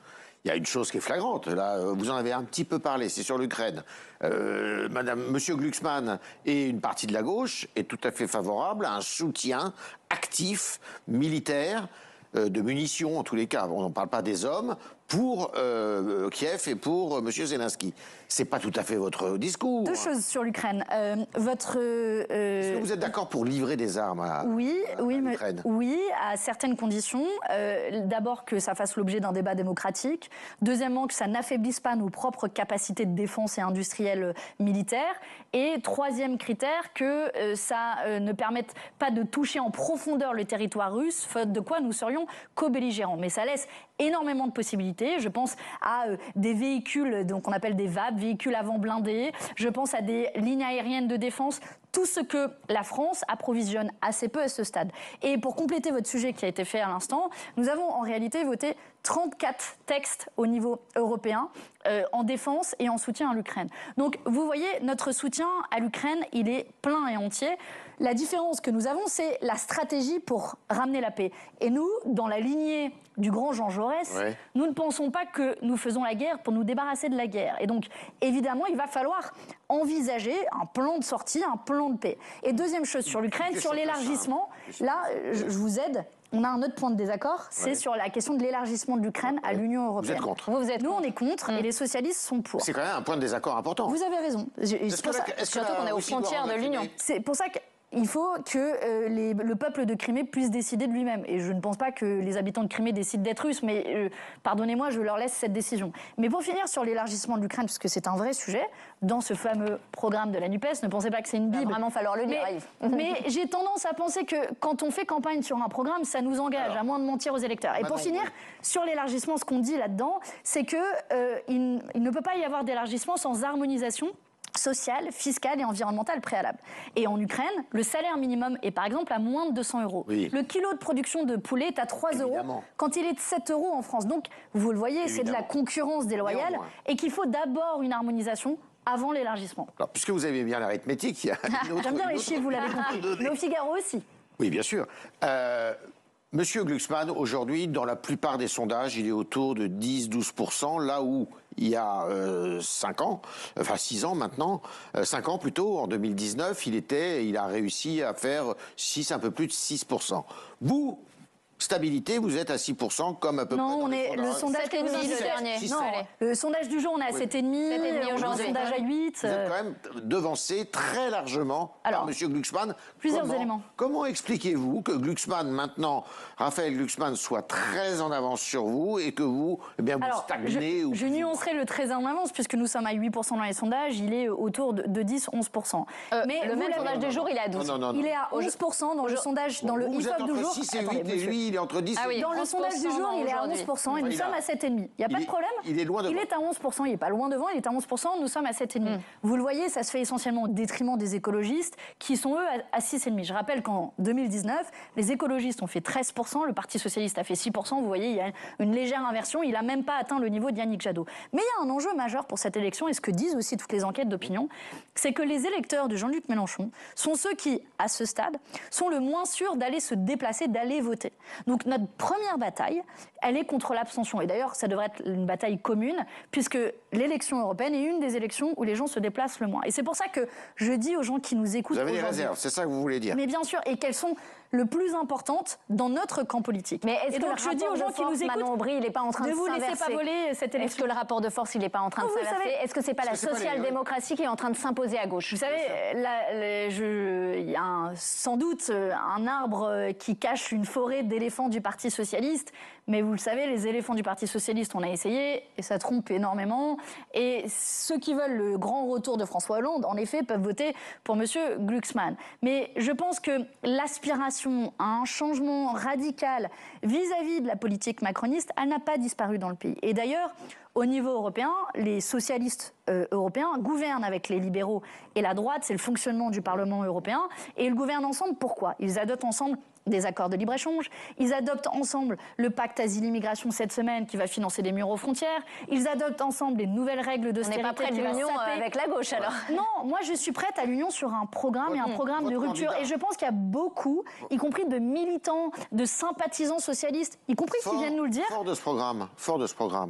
il y a une chose qui est flagrante. Là, vous en avez un petit peu parlé, c'est sur l'Ukraine. Euh, Madame, Monsieur Glucksmann et une partie de la gauche est tout à fait favorable à un soutien actif, militaire, euh, de munitions en tous les cas. On n'en parle pas des hommes pour euh, Kiev et pour euh, Monsieur Zelensky. C'est pas tout à fait votre discours. Deux choses sur l'Ukraine. Euh, votre. Euh, Est-ce que vous êtes d'accord pour livrer des armes à, oui, à, oui, à l'Ukraine? Oui, à certaines conditions. Euh, D'abord que ça fasse l'objet d'un débat démocratique. Deuxièmement que ça n'affaiblisse pas nos propres capacités de défense et industrielles militaires. Et troisième critère, que euh, ça euh, ne permette pas de toucher en profondeur le territoire russe, faute de quoi nous serions co-belligérants. Mais ça laisse énormément de possibilités. Je pense à euh, des véhicules, donc on appelle des V A B, véhicules avant blindés. Je pense à des lignes aériennes de défense. Tout ce que la France approvisionne assez peu à ce stade. Et pour compléter votre sujet qui a été fait à l'instant, nous avons en réalité voté trente-quatre textes au niveau européen euh, en défense et en soutien à l'Ukraine. Donc vous voyez, notre soutien à l'Ukraine, il est plein et entier. La différence que nous avons, c'est la stratégie pour ramener la paix. Et nous, dans la lignée du grand Jean Jaurès, ouais. nous ne pensons pas que nous faisons la guerre pour nous débarrasser de la guerre. Et donc, évidemment, il va falloir envisager un plan de sortie, un plan de paix. Et deuxième chose sur l'Ukraine, sur l'élargissement, là, je, je vous aide. On a un autre point de désaccord, c'est ouais. sur la question de l'élargissement de l'Ukraine à l'Union européenne. Vous êtes contre. Vous, vous êtes Nous, contre. on est contre mmh. et les socialistes sont pour. C'est quand même un point de désaccord important. Vous avez raison. Est-ce que, ça, est surtout qu'on est aux frontières de l'Union. C'est pour ça que il faut que euh, les, le peuple de Crimée puisse décider de lui-même. Et je ne pense pas que les habitants de Crimée décident d'être russes, mais euh, pardonnez-moi, je leur laisse cette décision. Mais pour finir sur l'élargissement de l'Ukraine, parce que c'est un vrai sujet, dans ce fameux programme de la NUPES, ne pensez pas que c'est une bible. Il va vraiment falloir le lire. Mais, mais j'ai tendance à penser que quand on fait campagne sur un programme, ça nous engage, Alors, à moins de mentir aux électeurs. Et pour finir, oui. sur l'élargissement, ce qu'on dit là-dedans, c'est qu'il euh, il ne peut pas y avoir d'élargissement sans harmonisation sociale, fiscale et environnementale préalable. Et en Ukraine, le salaire minimum est par exemple à moins de deux cents euros. Oui. Le kilo de production de poulet est à trois euros quand il est de sept euros en France. Donc, vous le voyez, c'est de la concurrence déloyale et qu'il faut d'abord une harmonisation avant l'élargissement. Alors, puisque vous avez bien l'arithmétique, il y a une autre... J'aime bien les chiffres, vous l'avez compris. Mais au Figaro aussi. Oui, bien sûr. Euh, Monsieur Glucksmann, aujourd'hui, dans la plupart des sondages, il est autour de dix à douze pour cent, là où il y a euh, cinq ans, enfin six ans maintenant, euh, cinq ans plutôt, en deux mille dix-neuf, il, était, il a réussi à faire six, un peu plus de six pour cent. Vous, stabilité, vous êtes à six pour cent comme à peu non, près. Non, on est le sondage sept virgule cinq le dernier. Non, le sondage du jour, on est à oui. sept virgule cinq, aujourd'hui. Le sondage à huit. Vous êtes quand même devancé très largement Alors, par M. Glucksmann. Plusieurs comment, éléments. Comment expliquez-vous que Glucksmann, maintenant, Raphaël Glucksmann, soit très en avance sur vous et que vous, eh bien, vous Alors, stagnez Je, ou je nuancerai le très en avance, puisque nous sommes à huit pour cent dans les sondages, il est autour de, de dix à onze pour cent. Euh, Mais le même sondage du jour, il est à douze. Non, non, non, il est à onze pour cent dans le sondage, dans le I F O P du jour. six et huit et lui, il est entre dix et huit. Dans le sondage du jour, il est à onze pour cent et nous sommes à sept virgule cinq. Il n'y a pas de problème. Il est loin devant. Il est à onze pour cent, il n'est pas loin devant, il est à onze pour cent, nous sommes à sept virgule cinq. Mm. Vous le voyez, ça se fait essentiellement au détriment des écologistes qui sont eux à six virgule cinq. Je rappelle qu'en deux mille dix-neuf, les écologistes ont fait treize pour cent, le Parti socialiste a fait six pour cent. Vous voyez, il y a une légère inversion, il n'a même pas atteint le niveau d'Yannick Jadot. Mais il y a un enjeu majeur pour cette élection, et ce que disent aussi toutes les enquêtes d'opinion, c'est que les électeurs de Jean-Luc Mélenchon sont ceux qui, à ce stade, sont le moins sûrs d'aller se déplacer, d'aller voter. Donc notre première bataille, elle est contre l'abstention. Et d'ailleurs, ça devrait être une bataille commune, puisque l'élection européenne est une des élections où les gens se déplacent le moins. Et c'est pour ça que je dis aux gens qui nous écoutent... Vous avez des réserves, c'est ça que vous voulez dire? Mais bien sûr, et qu'elles sont le plus importantes dans notre camp politique. Mais est-ce que donc, le je dis aux gens qui nous écoutent, Manon Aubry, il n'est pas en train de, de vous s'inverser. laissez pas voler cette élection. Est-ce que le rapport de force, il n'est pas en train de s'inverser? Est-ce que c'est pas la social-démocratie qui est en train de s'imposer à gauche? Vous savez, là, là, je, il y a un, sans doute un arbre qui cache une forêt d'éléphants du Parti socialiste. Mais vous le savez, les éléphants du Parti socialiste, on a essayé, et ça trompe énormément. Et ceux qui veulent le grand retour de François Hollande, en effet, peuvent voter pour M. Glucksmann. Mais je pense que l'aspiration à un changement radical vis-à-vis de la politique macroniste, elle n'a pas disparu dans le pays. Et d'ailleurs, au niveau européen, les socialistes euh, européens gouvernent avec les libéraux et la droite, c'est le fonctionnement du Parlement européen, et ils gouvernent ensemble. Pourquoi? Ils adoptent ensemble des accords de libre-échange, ils adoptent ensemble le pacte asile-immigration cette semaine qui va financer des murs aux frontières, ils adoptent ensemble les nouvelles règles de On n'est pas près de l'union avec la gauche alors? Non, moi je suis prête à l'union sur un programme et un programme de rupture. Et je pense qu'il y a beaucoup, y compris de militants, de sympathisants socialistes, y compris qui viennent nous le dire. Fort de ce programme, fort de ce programme.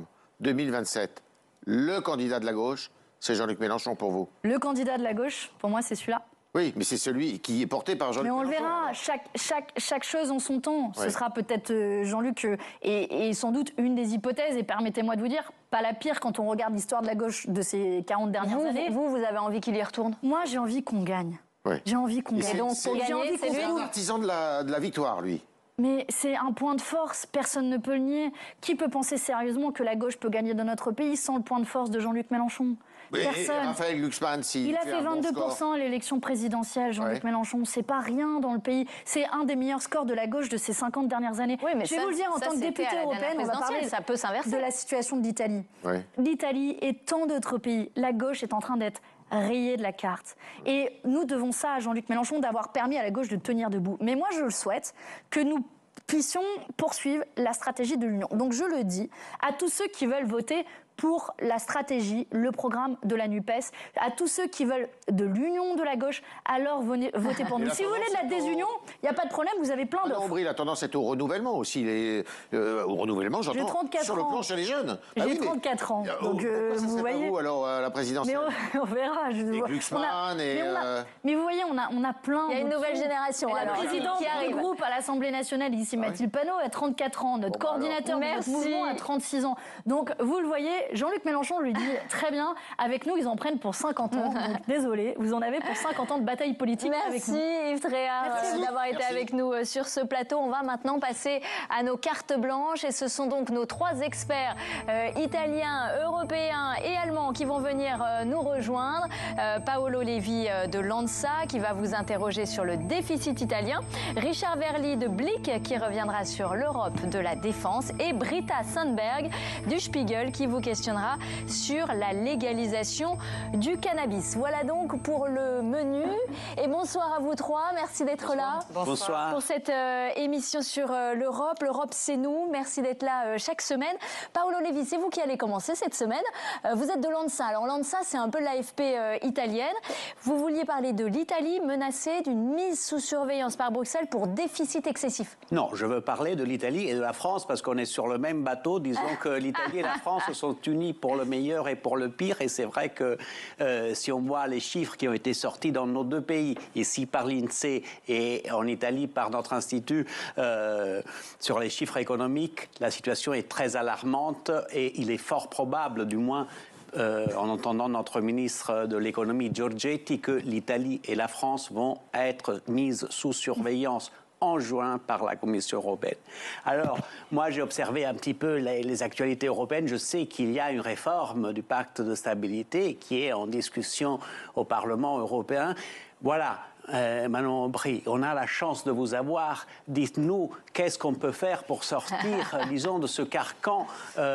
deux mille vingt-sept. Le candidat de la gauche, c'est Jean-Luc Mélenchon pour vous. Le candidat de la gauche, pour moi, c'est celui-là. Oui, mais c'est celui qui est porté par Jean-Luc Mélenchon. Mais on le verra, chaque, chaque, chaque chose en son temps. Ouais. Ce sera peut-être euh, Jean-Luc euh, et, et sans doute une des hypothèses, et permettez-moi de vous dire, pas la pire quand on regarde l'histoire de la gauche de ces quarante dernières Vous, années. vous, vous avez envie qu'il y retourne? Moi, j'ai envie qu'on gagne. Ouais. J'ai envie qu'on Et gagne. c'est- donc, c'est- pour J'ai gagner, envie c'est qu'on lui. C'est trouve- un artisan de la, de la victoire, lui. Mais c'est un point de force, personne ne peut le nier. Qui peut penser sérieusement que la gauche peut gagner dans notre pays sans le point de force de Jean-Luc Mélenchon? Et Personne. Raphaël Glucksmann, s'il Il a fait fait un bon vingt-deux pour cent score. à l'élection présidentielle, Jean-Luc Ouais. Mélenchon. C'est pas rien dans le pays. C'est un des meilleurs scores de la gauche de ces cinquante dernières années. Oui, mais Je vais ça, vous le dire, en ça, tant que c'était députée à la dernière européenne, on va parler présidentielle, ça peut s'inverser. de la situation de l'Italie. Ouais. L'Italie et tant d'autres pays, la gauche est en train d'être rayée de la carte. Et nous devons ça à Jean-Luc Mélenchon d'avoir permis à la gauche de tenir debout. Mais moi, je le souhaite que nous puissions poursuivre la stratégie de l'Union. Donc je le dis à tous ceux qui veulent voter pour la stratégie, le programme de la NUPES, à tous ceux qui veulent de l'union de la gauche, alors venez, votez pour Et nous. la Si vous voulez de la tendance est au- désunion, il n'y a pas de problème, vous avez plein Ah non, d'offres. Aubry, la tendance est au renouvellement aussi. Les, euh, au renouvellement, j'entends. J'ai trente-quatre sur le ans. plan chez les jeunes. J'ai Ah oui, mais- trente-quatre ans, Euh, donc, pourquoi euh, ça vous serait pas voyez. vous, alors, à la Mais présidentielle on, on verra. Je, Et on a- Glucksmann et, mais, on a- euh, mais vous voyez, on a, on a plein. Il y a une d'options. nouvelle génération, Et la alors, présidente qui du arrive. groupe à l'Assemblée nationale, ici Mathilde Panot, a trente-quatre ans. Notre Bon, bah, coordinateur de alors. notre Merci. mouvement a trente-six ans. Donc, vous le voyez, Jean-Luc Mélenchon lui dit très bien, avec nous, ils en prennent pour cinquante ans. Donc, désolé, vous en avez pour cinquante ans de bataille politique avec Merci nous. Yves Tréhard Merci à euh, vous. d'avoir été Merci. avec nous euh, sur ce plateau. On va maintenant passer à nos cartes blanches et ce sont donc nos trois experts euh, italiens, européens et allemands qui vont venir euh, nous rejoindre. Euh, Paolo Levi euh, de l'ANSA qui va vous interroger sur le déficit italien, Richard Verly de Blick qui reviendra sur l'Europe de la défense et Britta Sandberg du Spiegel qui vous questionnera sur la légalisation du cannabis. Voilà donc pour le menu. Et bonsoir à vous trois. Merci d'être là. Bonsoir. Pour cette euh, émission sur euh, l'Europe. L'Europe, c'est nous. Merci d'être là euh, chaque semaine. Paolo Levi, c'est vous qui allez commencer cette semaine. Euh, vous êtes de l'ANSA. Alors l'ANSA, c'est un peu l'A F P euh, italienne. Vous vouliez parler de l'Italie menacée d'une mise sous surveillance par Bruxelles pour déficit excessif. Non, je veux parler de l'Italie et de la France parce qu'on est sur le même bateau. Disons que l'Italie et la France se sont unis pour le meilleur et pour le pire. Et c'est vrai que euh, si on voit les chiffres qui ont été sortis dans nos deux pays, ici par l'INSEE et en Italie par notre institut, euh, sur les chiffres économiques, la situation est très alarmante et il est fort probable, du moins, Euh, en entendant notre ministre de l'économie Giorgetti, que l'Italie et la France vont être mises sous surveillance en juin par la Commission européenne. Alors, moi, j'ai observé un petit peu les, les actualités européennes. Je sais qu'il y a une réforme du pacte de stabilité qui est en discussion au Parlement européen. Voilà. Euh, Manon Aubry, on a la chance de vous avoir. Dites-nous, qu'est-ce qu'on peut faire pour sortir, euh, disons, de ce carcan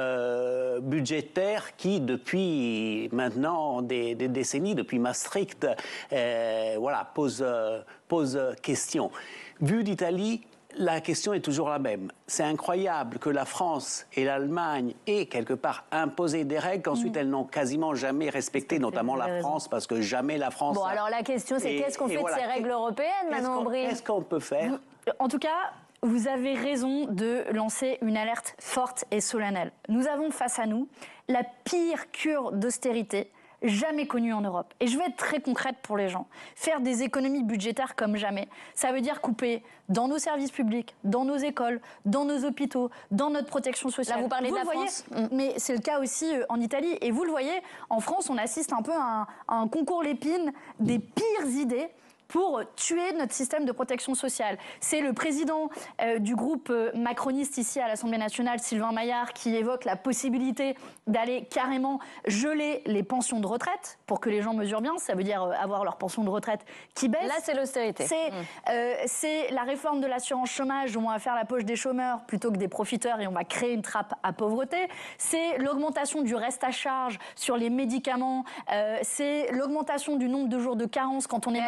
euh, budgétaire qui, depuis maintenant des, des décennies, depuis Maastricht, euh, voilà, pose, euh, pose question. Vu d'Italie, la question est toujours la même. C'est incroyable que la France et l'Allemagne aient quelque part imposé des règles qu'ensuite Mmh. elles n'ont quasiment jamais respectées, notamment vous avez la raison. France, parce que jamais la France... Bon, a- alors la question, c'est Et- qu'est-ce qu'on et fait voilà. de ces règles européennes, Qu'est-ce Manon qu'on- Aubry? Qu'est-ce qu'on peut faire? En tout cas, vous avez raison de lancer une alerte forte et solennelle. Nous avons face à nous la pire cure d'austérité jamais connue en Europe. Et je vais être très concrète pour les gens. Faire des économies budgétaires comme jamais, ça veut dire couper dans nos services publics, dans nos écoles, dans nos hôpitaux, dans notre protection sociale. Là, vous parlez de la le voyez, France. mais c'est le cas aussi euh, en Italie. Et vous le voyez, en France, on assiste un peu à un, à un concours Lépine des pires idées pour tuer notre système de protection sociale. C'est le président euh, du groupe euh, macroniste ici à l'Assemblée nationale, Sylvain Maillard, qui évoque la possibilité d'aller carrément geler les pensions de retraite pour que les gens mesurent bien. Ça veut dire euh, avoir leur pension de retraite qui baisse. Là, c'est l'austérité. C'est euh, c'est la réforme de l'assurance chômage où on va faire la poche des chômeurs plutôt que des profiteurs et on va créer une trappe à pauvreté. C'est l'augmentation du reste à charge sur les médicaments. Euh, c'est l'augmentation du nombre de jours de carence quand on est Et malade. alors, qu'est-ce qu'on fait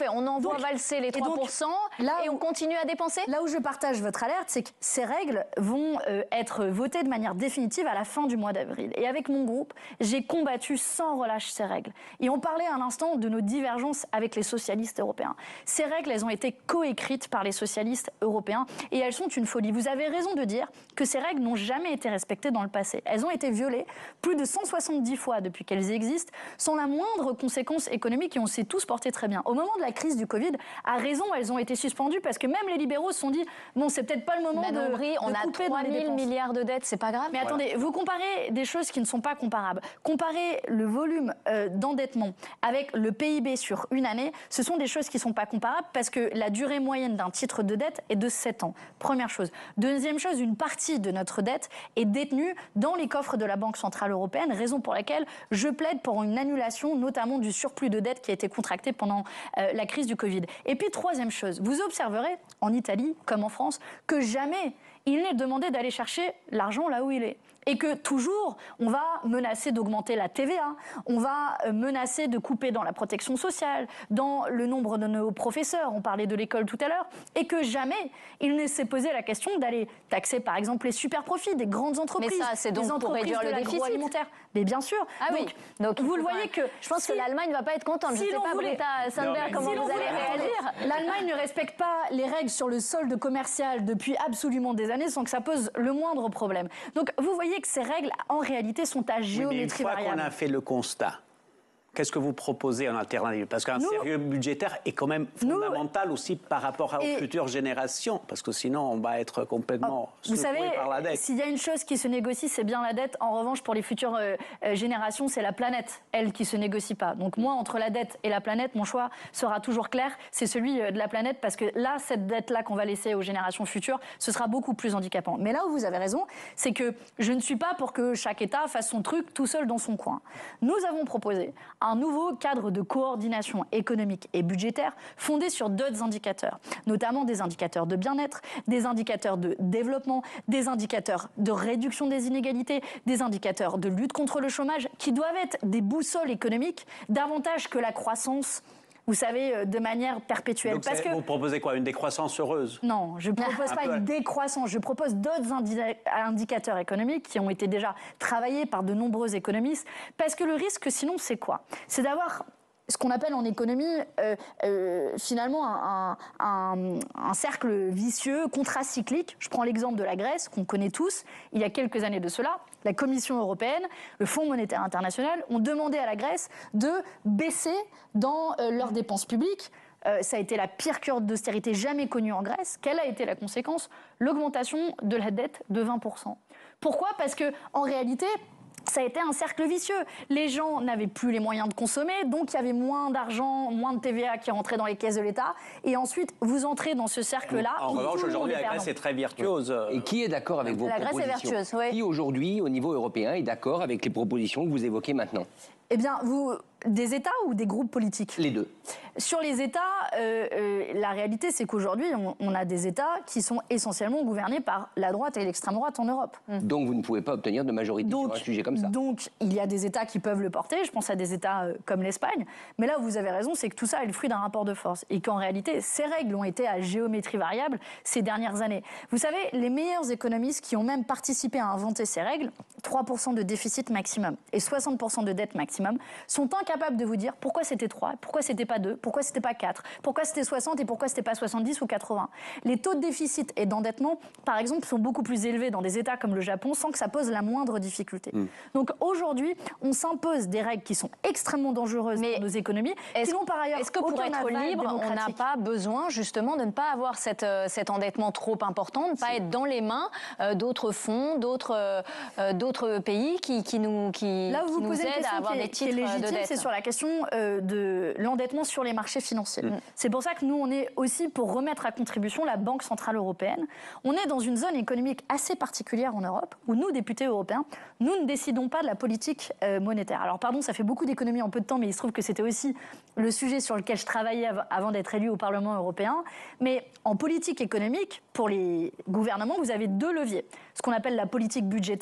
fait? On envoie donc, valser les trois pour cent et, là et on où, continue à dépenser? Là où je partage votre alerte, c'est que ces règles vont euh, être votées de manière définitive à la fin du mois d'avril. Et avec mon groupe, j'ai combattu sans relâche ces règles. Et on parlait à l'instant de nos divergences avec les socialistes européens. Ces règles, elles ont été coécrites par les socialistes européens et elles sont une folie. Vous avez raison de dire que ces règles n'ont jamais été respectées dans le passé. Elles ont été violées plus de cent soixante-dix fois depuis qu'elles existent, sans la moindre conséquence économique, et on s'est tous portés très bien. Au moment de la crise du Covid, à raison, elles ont été suspendues parce que même les libéraux se sont dit bon, c'est peut-être pas le moment Madame de, Aubry, de on a couper trois dans les mille dépenses. milliards de dettes, c'est pas grave. Mais attendez, vous comparez des choses qui ne sont pas comparables. Comparer le volume euh, d'endettement avec le P I B sur une année, ce sont des choses qui ne sont pas comparables parce que la durée moyenne d'un titre de dette est de sept ans. Première chose. Deuxième chose, une partie de notre dette est détenue dans les coffres de la Banque Centrale Européenne, raison pour laquelle je plaide pour une annulation, notamment du surplus de dette qui a été contracté pendant euh, la crise du Covid. Et puis, troisième chose, vous observerez, en Italie comme en France, que jamais il n'est demandé d'aller chercher l'argent là où il est. Et que toujours, on va menacer d'augmenter la T V A, on va menacer de couper dans la protection sociale, dans le nombre de nos professeurs, on parlait de l'école tout à l'heure, et que jamais il ne s'est posé la question d'aller taxer par exemple les super profits des grandes entreprises, Mais ça, c'est donc des pour entreprises réduire de le déficit. l'agroalimentaire. Mais bien sûr. Ah donc, oui. Donc vous le voyez que je pense si, que l'Allemagne ne va pas être contente. si je ne sais l'on pas, voulait- Britta Sandberg, Non, comment si l'on vous allez voulait- réagir. L'Allemagne ne respecte pas les règles sur le solde commercial depuis absolument des années sans que ça pose le moindre problème. Donc vous voyez que ces règles, en réalité, sont à Oui, mais une géométrie fois qu'on variable. a fait le constat, qu'est-ce que vous proposez en alternative? Parce qu'un Nous- sérieux budgétaire est quand même Nous- fondamental aussi par rapport aux Et- futures générations, parce que sinon on va être complètement Vous secoué savez, par la dette. s'il y a une chose qui se négocie, c'est bien la dette. En revanche, pour les futures euh, euh, générations, c'est la planète, elle, qui se négocie pas. Donc moi, entre la dette et la planète, mon choix sera toujours clair. C'est celui euh, de la planète, parce que là, cette dette-là qu'on va laisser aux générations futures, ce sera beaucoup plus handicapant. Mais là où vous avez raison, c'est que je ne suis pas pour que chaque État fasse son truc tout seul dans son coin. Nous avons proposé un nouveau cadre de coordination économique et budgétaire fondé sur d'autres indicateurs, notamment des indicateurs de bien-être, des indicateurs de développement, des indicateurs de réduction des inégalités, des indicateurs de lutte contre le chômage, qui doivent être des boussoles économiques davantage que la croissance, vous savez, de manière perpétuelle. Donc Parce c'est- que vous proposez quoi? Une décroissance heureuse? non, je ne propose Un pas peu. une décroissance, je propose d'autres indi- indicateurs économiques qui ont été déjà travaillés par de nombreux économistes, parce que le risque, sinon, c'est quoi? C'est d'avoir ce qu'on appelle en économie, euh, euh, finalement, un, un- un cercle vicieux, contracyclique. Je prends l'exemple de la Grèce, qu'on connaît tous. Il y a quelques années de cela, la Commission européenne, le Fonds monétaire international ont demandé à la Grèce de baisser dans euh, leurs dépenses publiques. Euh, ça a été la pire cure d'austérité jamais connue en Grèce. Quelle a été la conséquence? L'augmentation de la dette de vingt pour cent. Pourquoi? Parce que, en réalité, ça a été un cercle vicieux. Les gens n'avaient plus les moyens de consommer, donc il y avait moins d'argent, moins de T V A qui rentrait dans les caisses de l'État. Et ensuite, vous entrez dans ce cercle-là. En où revanche, tout le monde aujourd'hui, est la Grèce perdant. est très virtuose. Et qui est d'accord avec vos La Grèce est propositions? vertueuse, oui. Qui aujourd'hui, au niveau européen, est d'accord avec les propositions que vous évoquez maintenant? Eh bien, vous, des États ou des groupes politiques? Les deux. Sur les États, euh, euh, la réalité, c'est qu'aujourd'hui, on, on a des États qui sont essentiellement gouvernés par la droite et l'extrême droite en Europe. Donc vous ne pouvez pas obtenir de majorité sur un sujet comme ça. Donc, il y a des États qui peuvent le porter. Je pense à des États euh, comme l'Espagne. Mais là où vous avez raison, c'est que tout ça est le fruit d'un rapport de force. Et qu'en réalité, ces règles ont été à géométrie variable ces dernières années. Vous savez, les meilleurs économistes qui ont même participé à inventer ces règles, trois pour cent de déficit maximum et soixante pour cent de dette maximum, sont incapables de vous dire pourquoi c'était trois, pourquoi c'était pas deux, pourquoi c'était pas quatre, pourquoi c'était soixante et pourquoi c'était pas soixante-dix ou quatre-vingts. Les taux de déficit et d'endettement, par exemple, sont beaucoup plus élevés dans des États comme le Japon sans que ça pose la moindre difficulté. Mm. Donc aujourd'hui, on s'impose des règles qui sont extrêmement dangereuses Mais pour nos économies, qui n'ont par ailleurs Est-ce que pour aucun être aval libre, on n'a démocratique. pas besoin justement de ne pas avoir cette, euh, cet endettement trop important, de ne pas être dans les mains euh, d'autres fonds, d'autres euh, d'autres pays qui, qui nous, qui, Là où qui vous nous posez une aident question à avoir qui est, des qui est titres légitime, de dette? c'est sur la question euh, de l'endettement sur les marchés financiers. Mm. C'est pour ça que nous, on est aussi pour remettre à contribution la Banque Centrale Européenne. On est dans une zone économique assez particulière en Europe, où nous, députés européens, nous ne décidons pas de la politique euh, monétaire. Alors pardon, ça fait beaucoup d'économies en peu de temps, mais il se trouve que c'était aussi le sujet sur lequel je travaillais av- avant d'être élu au Parlement européen. Mais en politique économique, pour les gouvernements, vous avez deux leviers. Ce qu'on appelle la politique budgétaire,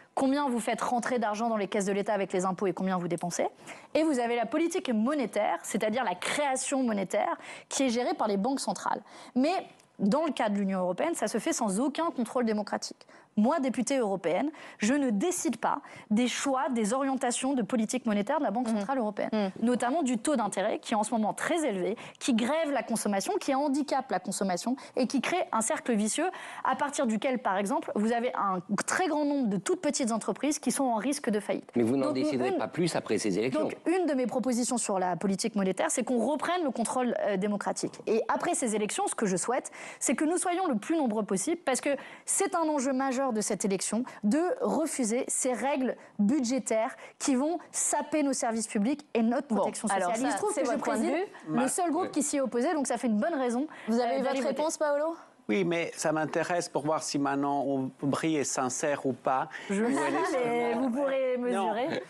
combien vous faites rentrer d'argent dans les caisses de l'État avec les impôts et combien vous dépensez. Et vous avez la politique monétaire, c'est-à-dire la création monétaire, qui est gérée par les banques centrales. Mais dans le cas de l'Union européenne, ça se fait sans aucun contrôle démocratique. Moi, députée européenne, je ne décide pas des choix, des orientations de politique monétaire de la Banque centrale mmh. européenne, mmh. notamment du taux d'intérêt qui est en ce moment très élevé, qui grève la consommation, qui handicape la consommation et qui crée un cercle vicieux à partir duquel, par exemple, vous avez un très grand nombre de toutes petites entreprises qui sont en risque de faillite. Mais vous n'en déciderez une, pas plus après ces élections. Donc, une de mes propositions sur la politique monétaire, c'est qu'on reprenne le contrôle euh, démocratique. Et après ces élections, ce que je souhaite, c'est que nous soyons le plus nombreux possible, parce que c'est un enjeu majeur de cette élection, de refuser ces règles budgétaires qui vont saper nos services publics et notre protection bon, sociale. Alors ça, il se trouve que je préside le seul groupe ouais. qui s'y est opposé, donc ça fait une bonne raison. Vous avez euh, votre réponse, Paolo ? Oui, mais ça m'intéresse pour voir si Manon Aubry est sincère ou pas. Je le sais, mais vous pourrez mesurer. Non.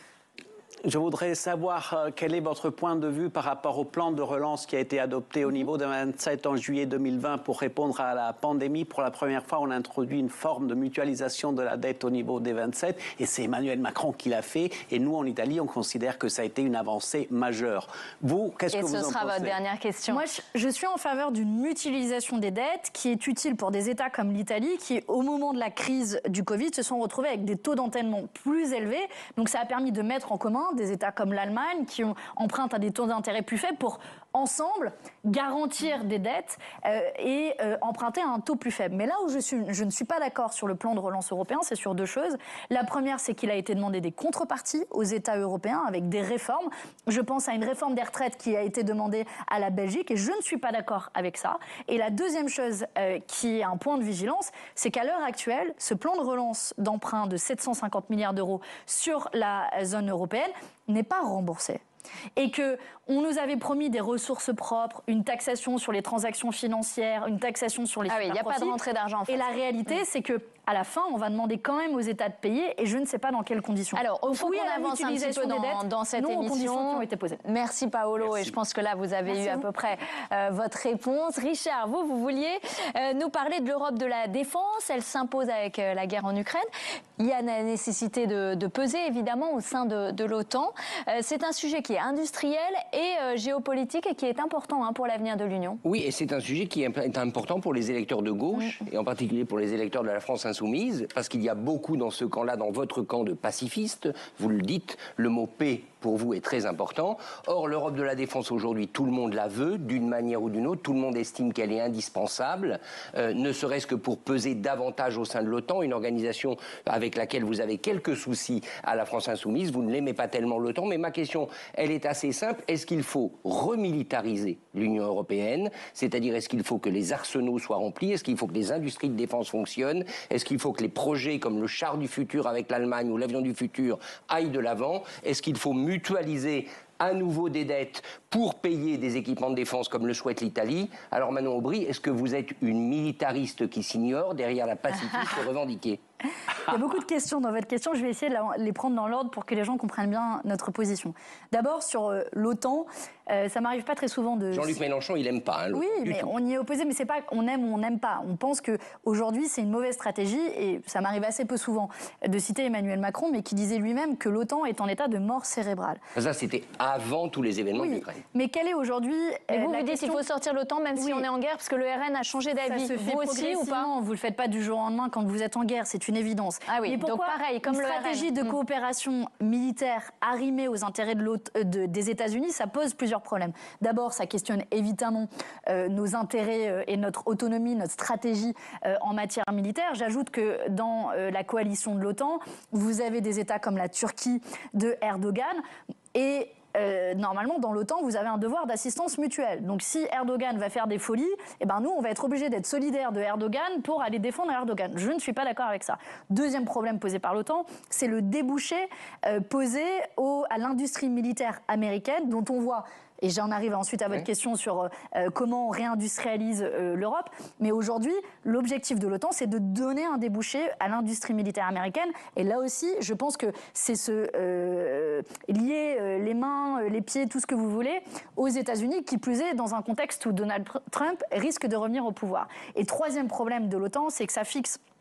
Je voudrais savoir euh, quel est votre point de vue par rapport au plan de relance qui a été adopté au niveau de vingt-sept en juillet deux mille vingt pour répondre à la pandémie. Pour la première fois, on a introduit une forme de mutualisation de la dette au niveau des vingt-sept et c'est Emmanuel Macron qui l'a fait. Et nous, en Italie, on considère que ça a été une avancée majeure. Vous, qu'est-ce que vous en pensez ? Et ce sera votre dernière question. Moi, je, je suis en faveur d'une mutualisation des dettes qui est utile pour des États comme l'Italie qui, au moment de la crise du Covid, se sont retrouvés avec des taux d'entêtement plus élevés. Donc ça a permis de mettre en commun des États comme l'Allemagne qui ont, empruntent à des taux d'intérêt plus faibles pour, ensemble, garantir des dettes euh, et euh, emprunter à un taux plus faible. Mais là où je, suis, je ne suis pas d'accord sur le plan de relance européen, c'est sur deux choses. La première, c'est qu'il a été demandé des contreparties aux États européens avec des réformes. Je pense à une réforme des retraites qui a été demandée à la Belgique et je ne suis pas d'accord avec ça. Et la deuxième chose euh, qui est un point de vigilance, c'est qu'à l'heure actuelle, ce plan de relance d'emprunt de sept cent cinquante milliards d'euros sur la zone européenne n'est pas remboursé. Et qu'on nous avait promis des ressources propres, une taxation sur les transactions financières, une taxation sur les ah oui, il n'y a pas de rentrée d'argent en fait. Et la réalité, mmh. c'est que à la fin, on va demander quand même aux États de payer et je ne sais pas dans quelles conditions. Alors, il faut oui, qu'on avance un petit peu dans, dettes, dans cette non émission. Qui ont été posées. Merci Paolo, Merci. Et je pense que là, vous avez Merci eu à peu près euh, votre réponse. Richard, vous, vous vouliez euh, nous parler de l'Europe de la défense. Elle s'impose avec euh, la guerre en Ukraine. Il y a la nécessité de, de peser, évidemment, au sein de, de l'OTAN. Euh, c'est un sujet qui est industriel et euh, géopolitique et qui est important hein, pour l'avenir de l'Union. Oui, et c'est un sujet qui est important pour les électeurs de gauche, mmh. et en particulier pour les électeurs de la France insoumise, parce qu'il y a beaucoup dans ce camp-là, dans votre camp de pacifistes. Vous le dites, le mot paix, pour vous, est très important. Or, l'Europe de la défense, aujourd'hui, tout le monde la veut, d'une manière ou d'une autre. Tout le monde estime qu'elle est indispensable, euh, ne serait-ce que pour peser davantage au sein de l'OTAN, une organisation avec laquelle vous avez quelques soucis à la France insoumise. Vous ne l'aimez pas tellement, l'OTAN, mais ma question, elle est assez simple. Est-ce qu'il faut remilitariser l'Union européenne ? C'est-à-dire, est-ce qu'il faut que les arsenaux soient remplis ? Est-ce qu'il faut que les industries de défense fonctionnent ? Est-ce qu'il faut que les projets comme le char du futur avec l'Allemagne ou l'avion du futur aillent de l'avant ? Est-ce qu'il faut mutualiser à nouveau des dettes pour payer des équipements de défense comme le souhaite l'Italie ? Alors Manon Aubry, est-ce que vous êtes une militariste qui s'ignore derrière la pacifiste revendiquée ? Il y a beaucoup de questions dans votre question. Je vais essayer de les prendre dans l'ordre pour que les gens comprennent bien notre position. D'abord, sur euh, l'OTAN, euh, ça m'arrive pas très souvent de... Jean-Luc Mélenchon, il aime pas. Hein, oui, mais tout. On y est opposé, mais c'est pas on aime ou on n'aime pas. On pense qu'aujourd'hui, c'est une mauvaise stratégie, et ça m'arrive assez peu souvent de citer Emmanuel Macron, mais qui disait lui-même que l'OTAN est en état de mort cérébrale. Ça, c'était avant tous les événements oui, d'Ukraine. Mais quelle est aujourd'hui... Mais vous, euh, vous dites qu'il faut sortir l'OTAN même oui. si on est en guerre, parce que le R N a changé d'avis. Ça se fait vous aussi ou pas ? Vous le faites pas du jour au lendemain quand vous êtes en guerre, c'est une évidence. Ah oui, mais pourquoi donc pareil, comme une le stratégie R N. de mmh. coopération militaire arrimée aux intérêts de de, des États-Unis, ça pose plusieurs problèmes. D'abord, ça questionne évidemment euh, nos intérêts euh, et notre autonomie, notre stratégie euh, en matière militaire. J'ajoute que dans euh, la coalition de l'OTAN, vous avez des États comme la Turquie de Erdogan et Euh, normalement, dans l'OTAN, vous avez un devoir d'assistance mutuelle. Donc, si Erdogan va faire des folies, eh ben, nous, on va être obligés d'être solidaires de Erdogan pour aller défendre Erdogan. Je ne suis pas d'accord avec ça. Deuxième problème posé par l'OTAN, c'est le débouché euh, posé au, à l'industrie militaire américaine, dont on voit... Et j'en arrive ensuite à votre oui. question sur euh, comment on réindustrialise euh, l'Europe. Mais aujourd'hui, l'objectif de l'OTAN, c'est de donner un débouché à l'industrie militaire américaine. Et là aussi, je pense que c'est se euh, lier euh, les mains, euh, les pieds, tout ce que vous voulez, aux États-Unis, qui plus est dans un contexte où Donald Trump risque de revenir au pouvoir. Et troisième problème de l'OTAN, c'est que ça fixe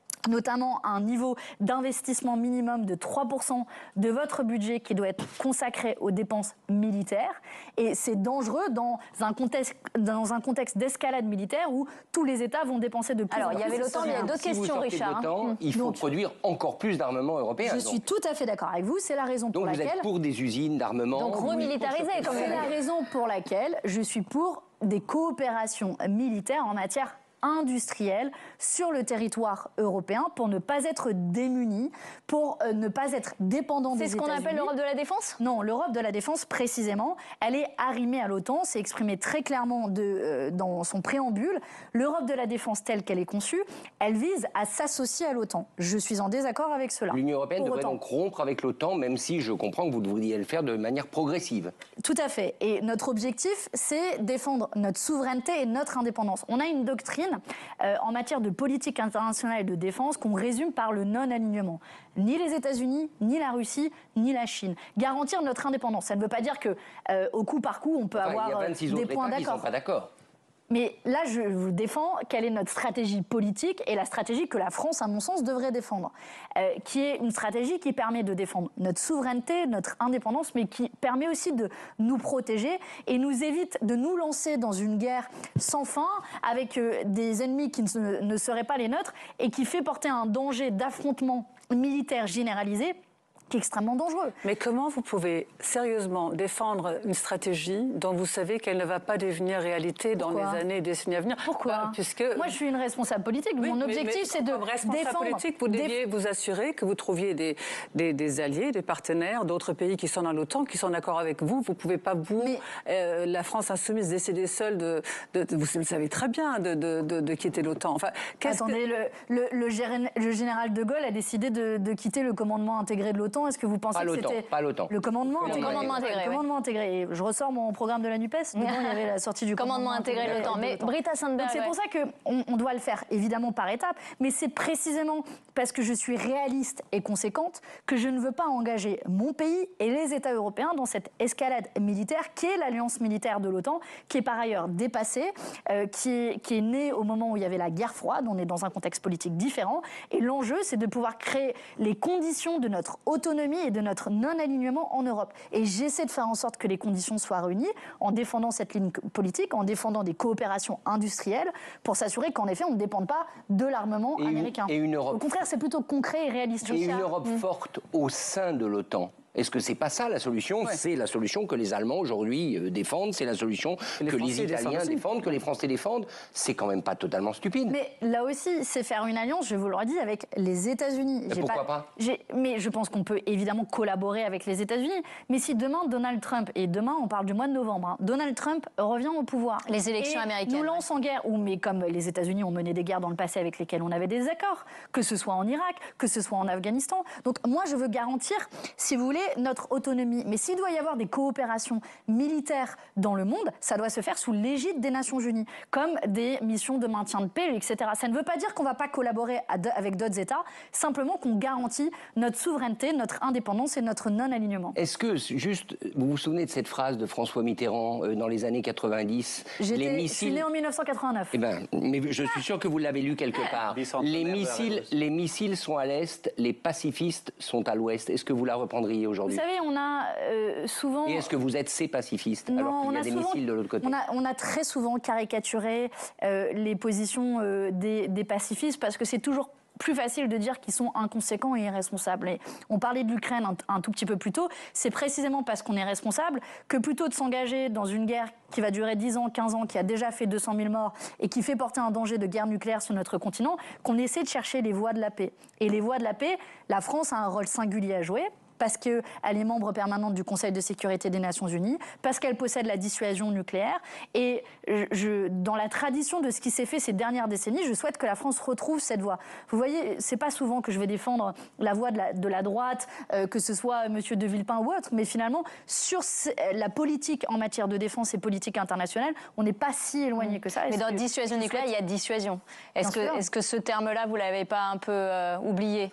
notamment un niveau d'investissement minimum de trois pour cent de votre budget qui doit être consacré aux dépenses militaires. Et c'est dangereux dans un contexte, dans un contexte d'escalade militaire où tous les États vont dépenser de plus en plus. Alors, il y avait l'OTAN, mais il y a d'autres Si vous questions, sortez de Richard. l'OTAN, hein. il faut Donc, produire encore plus d'armement européen. Je suis donc. tout à fait d'accord avec vous, c'est la raison pour Donc vous laquelle... êtes pour des usines d'armement. Donc remilitariser, comme C'est vous la l'avez dit. raison pour laquelle je suis pour des coopérations militaires en matière industrielle sur le territoire européen pour ne pas être démunis, pour euh, ne pas être dépendant des C'est ce qu'on États-Unis. appelle l'Europe de la défense? Non, l'Europe de la défense, précisément, elle est arrimée à l'OTAN, c'est exprimé très clairement de, euh, dans son préambule. L'Europe de la défense telle qu'elle est conçue, elle vise à s'associer à l'OTAN. Je suis en désaccord avec cela. L'Union européenne Pour devrait autant. donc rompre avec l'OTAN, même si je comprends que vous devriez le faire de manière progressive. Tout à fait. Et notre objectif, c'est défendre notre souveraineté et notre indépendance. On a une doctrine euh, en matière de politique internationale et de défense qu'on résume par le non-alignement. Ni les États-Unis, ni la Russie, ni la Chine. Garantir notre indépendance. Ça ne veut pas dire que euh, au coup par coup, on peut Enfin, avoir il y a vingt-six des autres points États qui ne sont d'accord. pas d'accord. Mais là, je vous défends quelle est notre stratégie politique et la stratégie que la France, à mon sens, devrait défendre. Euh, qui est une stratégie qui permet de défendre notre souveraineté, notre indépendance, mais qui permet aussi de nous protéger et nous évite de nous lancer dans une guerre sans fin avec euh, des ennemis qui ne, ne seraient pas les nôtres et qui fait porter un danger d'affrontement militaire généralisé qui est extrêmement dangereux. Mais comment vous pouvez sérieusement défendre une stratégie dont vous savez qu'elle ne va pas devenir réalité dans Pourquoi les années et décennies à venir? Pourquoi Bah, puisque... Moi, je suis une responsable politique. Oui, Mon mais- objectif, mais c'est de comme responsable défendre... politique, vous deviez vous assurer que vous trouviez des, des, des alliés, des partenaires, d'autres pays qui sont dans l'OTAN, qui sont d'accord avec vous. Vous ne pouvez pas, vous, Mais- euh, la France insoumise, décider seule de, de, de- vous le savez très bien, de, de, de, de quitter l'OTAN. Enfin, qu'est-ce Attendez, que... le, le, le, géré- le général de Gaulle a décidé de, de quitter le commandement intégré de l'OTAN. Est-ce que vous pensez Pas que l'OTAN, c'était... pas l'OTAN. Le commandement, Le commandement intégré, Le oui. commandement intégré. Je ressors mon programme de la NUPES. Dedans, il y avait la sortie du Commandement intégré de l'OTAN. Mais Britta Sandberg, Donc c'est ouais. pour ça qu'on on doit le faire, évidemment, par étapes. Mais c'est précisément parce que je suis réaliste et conséquente que je ne veux pas engager mon pays et les États européens dans cette escalade militaire qui est l'alliance militaire de l'OTAN, qui est par ailleurs dépassée, euh, qui, est, qui est née au moment où il y avait la guerre froide. On est dans un contexte politique différent. Et l'enjeu, c'est de pouvoir créer les conditions de notre autonomie et de notre non-alignement en Europe. Et j'essaie de faire en sorte que les conditions soient réunies en défendant cette ligne politique, en défendant des coopérations industrielles pour s'assurer qu'en effet, on ne dépende pas de l'armement Et une- américain. et une Europe- Au contraire, c'est plutôt concret et réaliste. Et une Europe forte au sein de l'OTAN. Est-ce que c'est pas ça la solution? C'est la solution que les Allemands aujourd'hui euh, défendent, c'est la solution les que les Français défendent Italiens aussi. défendent, que les Français défendent. C'est quand même pas totalement stupide. Mais là aussi, c'est faire une alliance, je vous le redis, avec les États-Unis. Mais J'ai pourquoi pas j'ai- Mais je pense qu'on peut évidemment collaborer avec les États-Unis. Mais si demain, Donald Trump, et demain, on parle du mois de novembre, hein, Donald Trump revient au pouvoir. Les élections et américaines, nous lance en guerre, ou mais comme les États-Unis ont mené des guerres dans le passé avec lesquelles on avait des accords, que ce soit en Irak, que ce soit en Afghanistan. Donc moi, je veux garantir, si vous voulez, notre autonomie. Mais s'il doit y avoir des coopérations militaires dans le monde, ça doit se faire sous l'égide des Nations Unies, comme des missions de maintien de paix, et cetera. Ça ne veut pas dire qu'on ne va pas collaborer à de- avec d'autres États, simplement qu'on garantit notre souveraineté, notre indépendance et notre non-alignement. Est-ce que, juste, vous vous souvenez de cette phrase de François Mitterrand euh, dans les années quatre-vingt-dix? J'étais- Je suis née en mille neuf cent quatre-vingt-neuf. Eh ben, mais je suis sûr que vous l'avez lu quelque part. Bicentenaire Les de la missiles, Révolution. les missiles sont à l'est, les pacifistes sont à l'ouest. Est-ce que vous la reprendriez Vous aujourd'hui? savez, on a euh, souvent... Et est-ce que vous êtes ces pacifistes Non, alors qu'il on y a a des souvent- missiles de l'autre côté? On a, on a très souvent caricaturé euh, les positions euh, des, des pacifistes parce que c'est toujours plus facile de dire qu'ils sont inconséquents et irresponsables. Et on parlait de l'Ukraine un, un tout petit peu plus tôt. C'est précisément parce qu'on est responsable que plutôt de s'engager dans une guerre qui va durer dix ans, quinze ans, qui a déjà fait deux cent mille morts et qui fait porter un danger de guerre nucléaire sur notre continent, qu'on essaie de chercher les voies de la paix. Et les voies de la paix, la France a un rôle singulier à jouer, parce qu'elle est membre permanente du Conseil de sécurité des Nations Unies, parce qu'elle possède la dissuasion nucléaire. Et je, dans la tradition de ce qui s'est fait ces dernières décennies, je souhaite que la France retrouve cette voie. Vous voyez, c'est pas souvent que je vais défendre la voie de la, de la droite, euh, que ce soit M. de Villepin ou autre, mais finalement, sur ce- la politique en matière de défense et politique internationale, on n'est pas si éloigné que ça. Mais Est-ce dans que- dissuasion nucléaire, il y a dissuasion. Est-ce Bien que, sûr. est-ce que ce terme-là, vous ne l'avez pas un peu euh, oublié?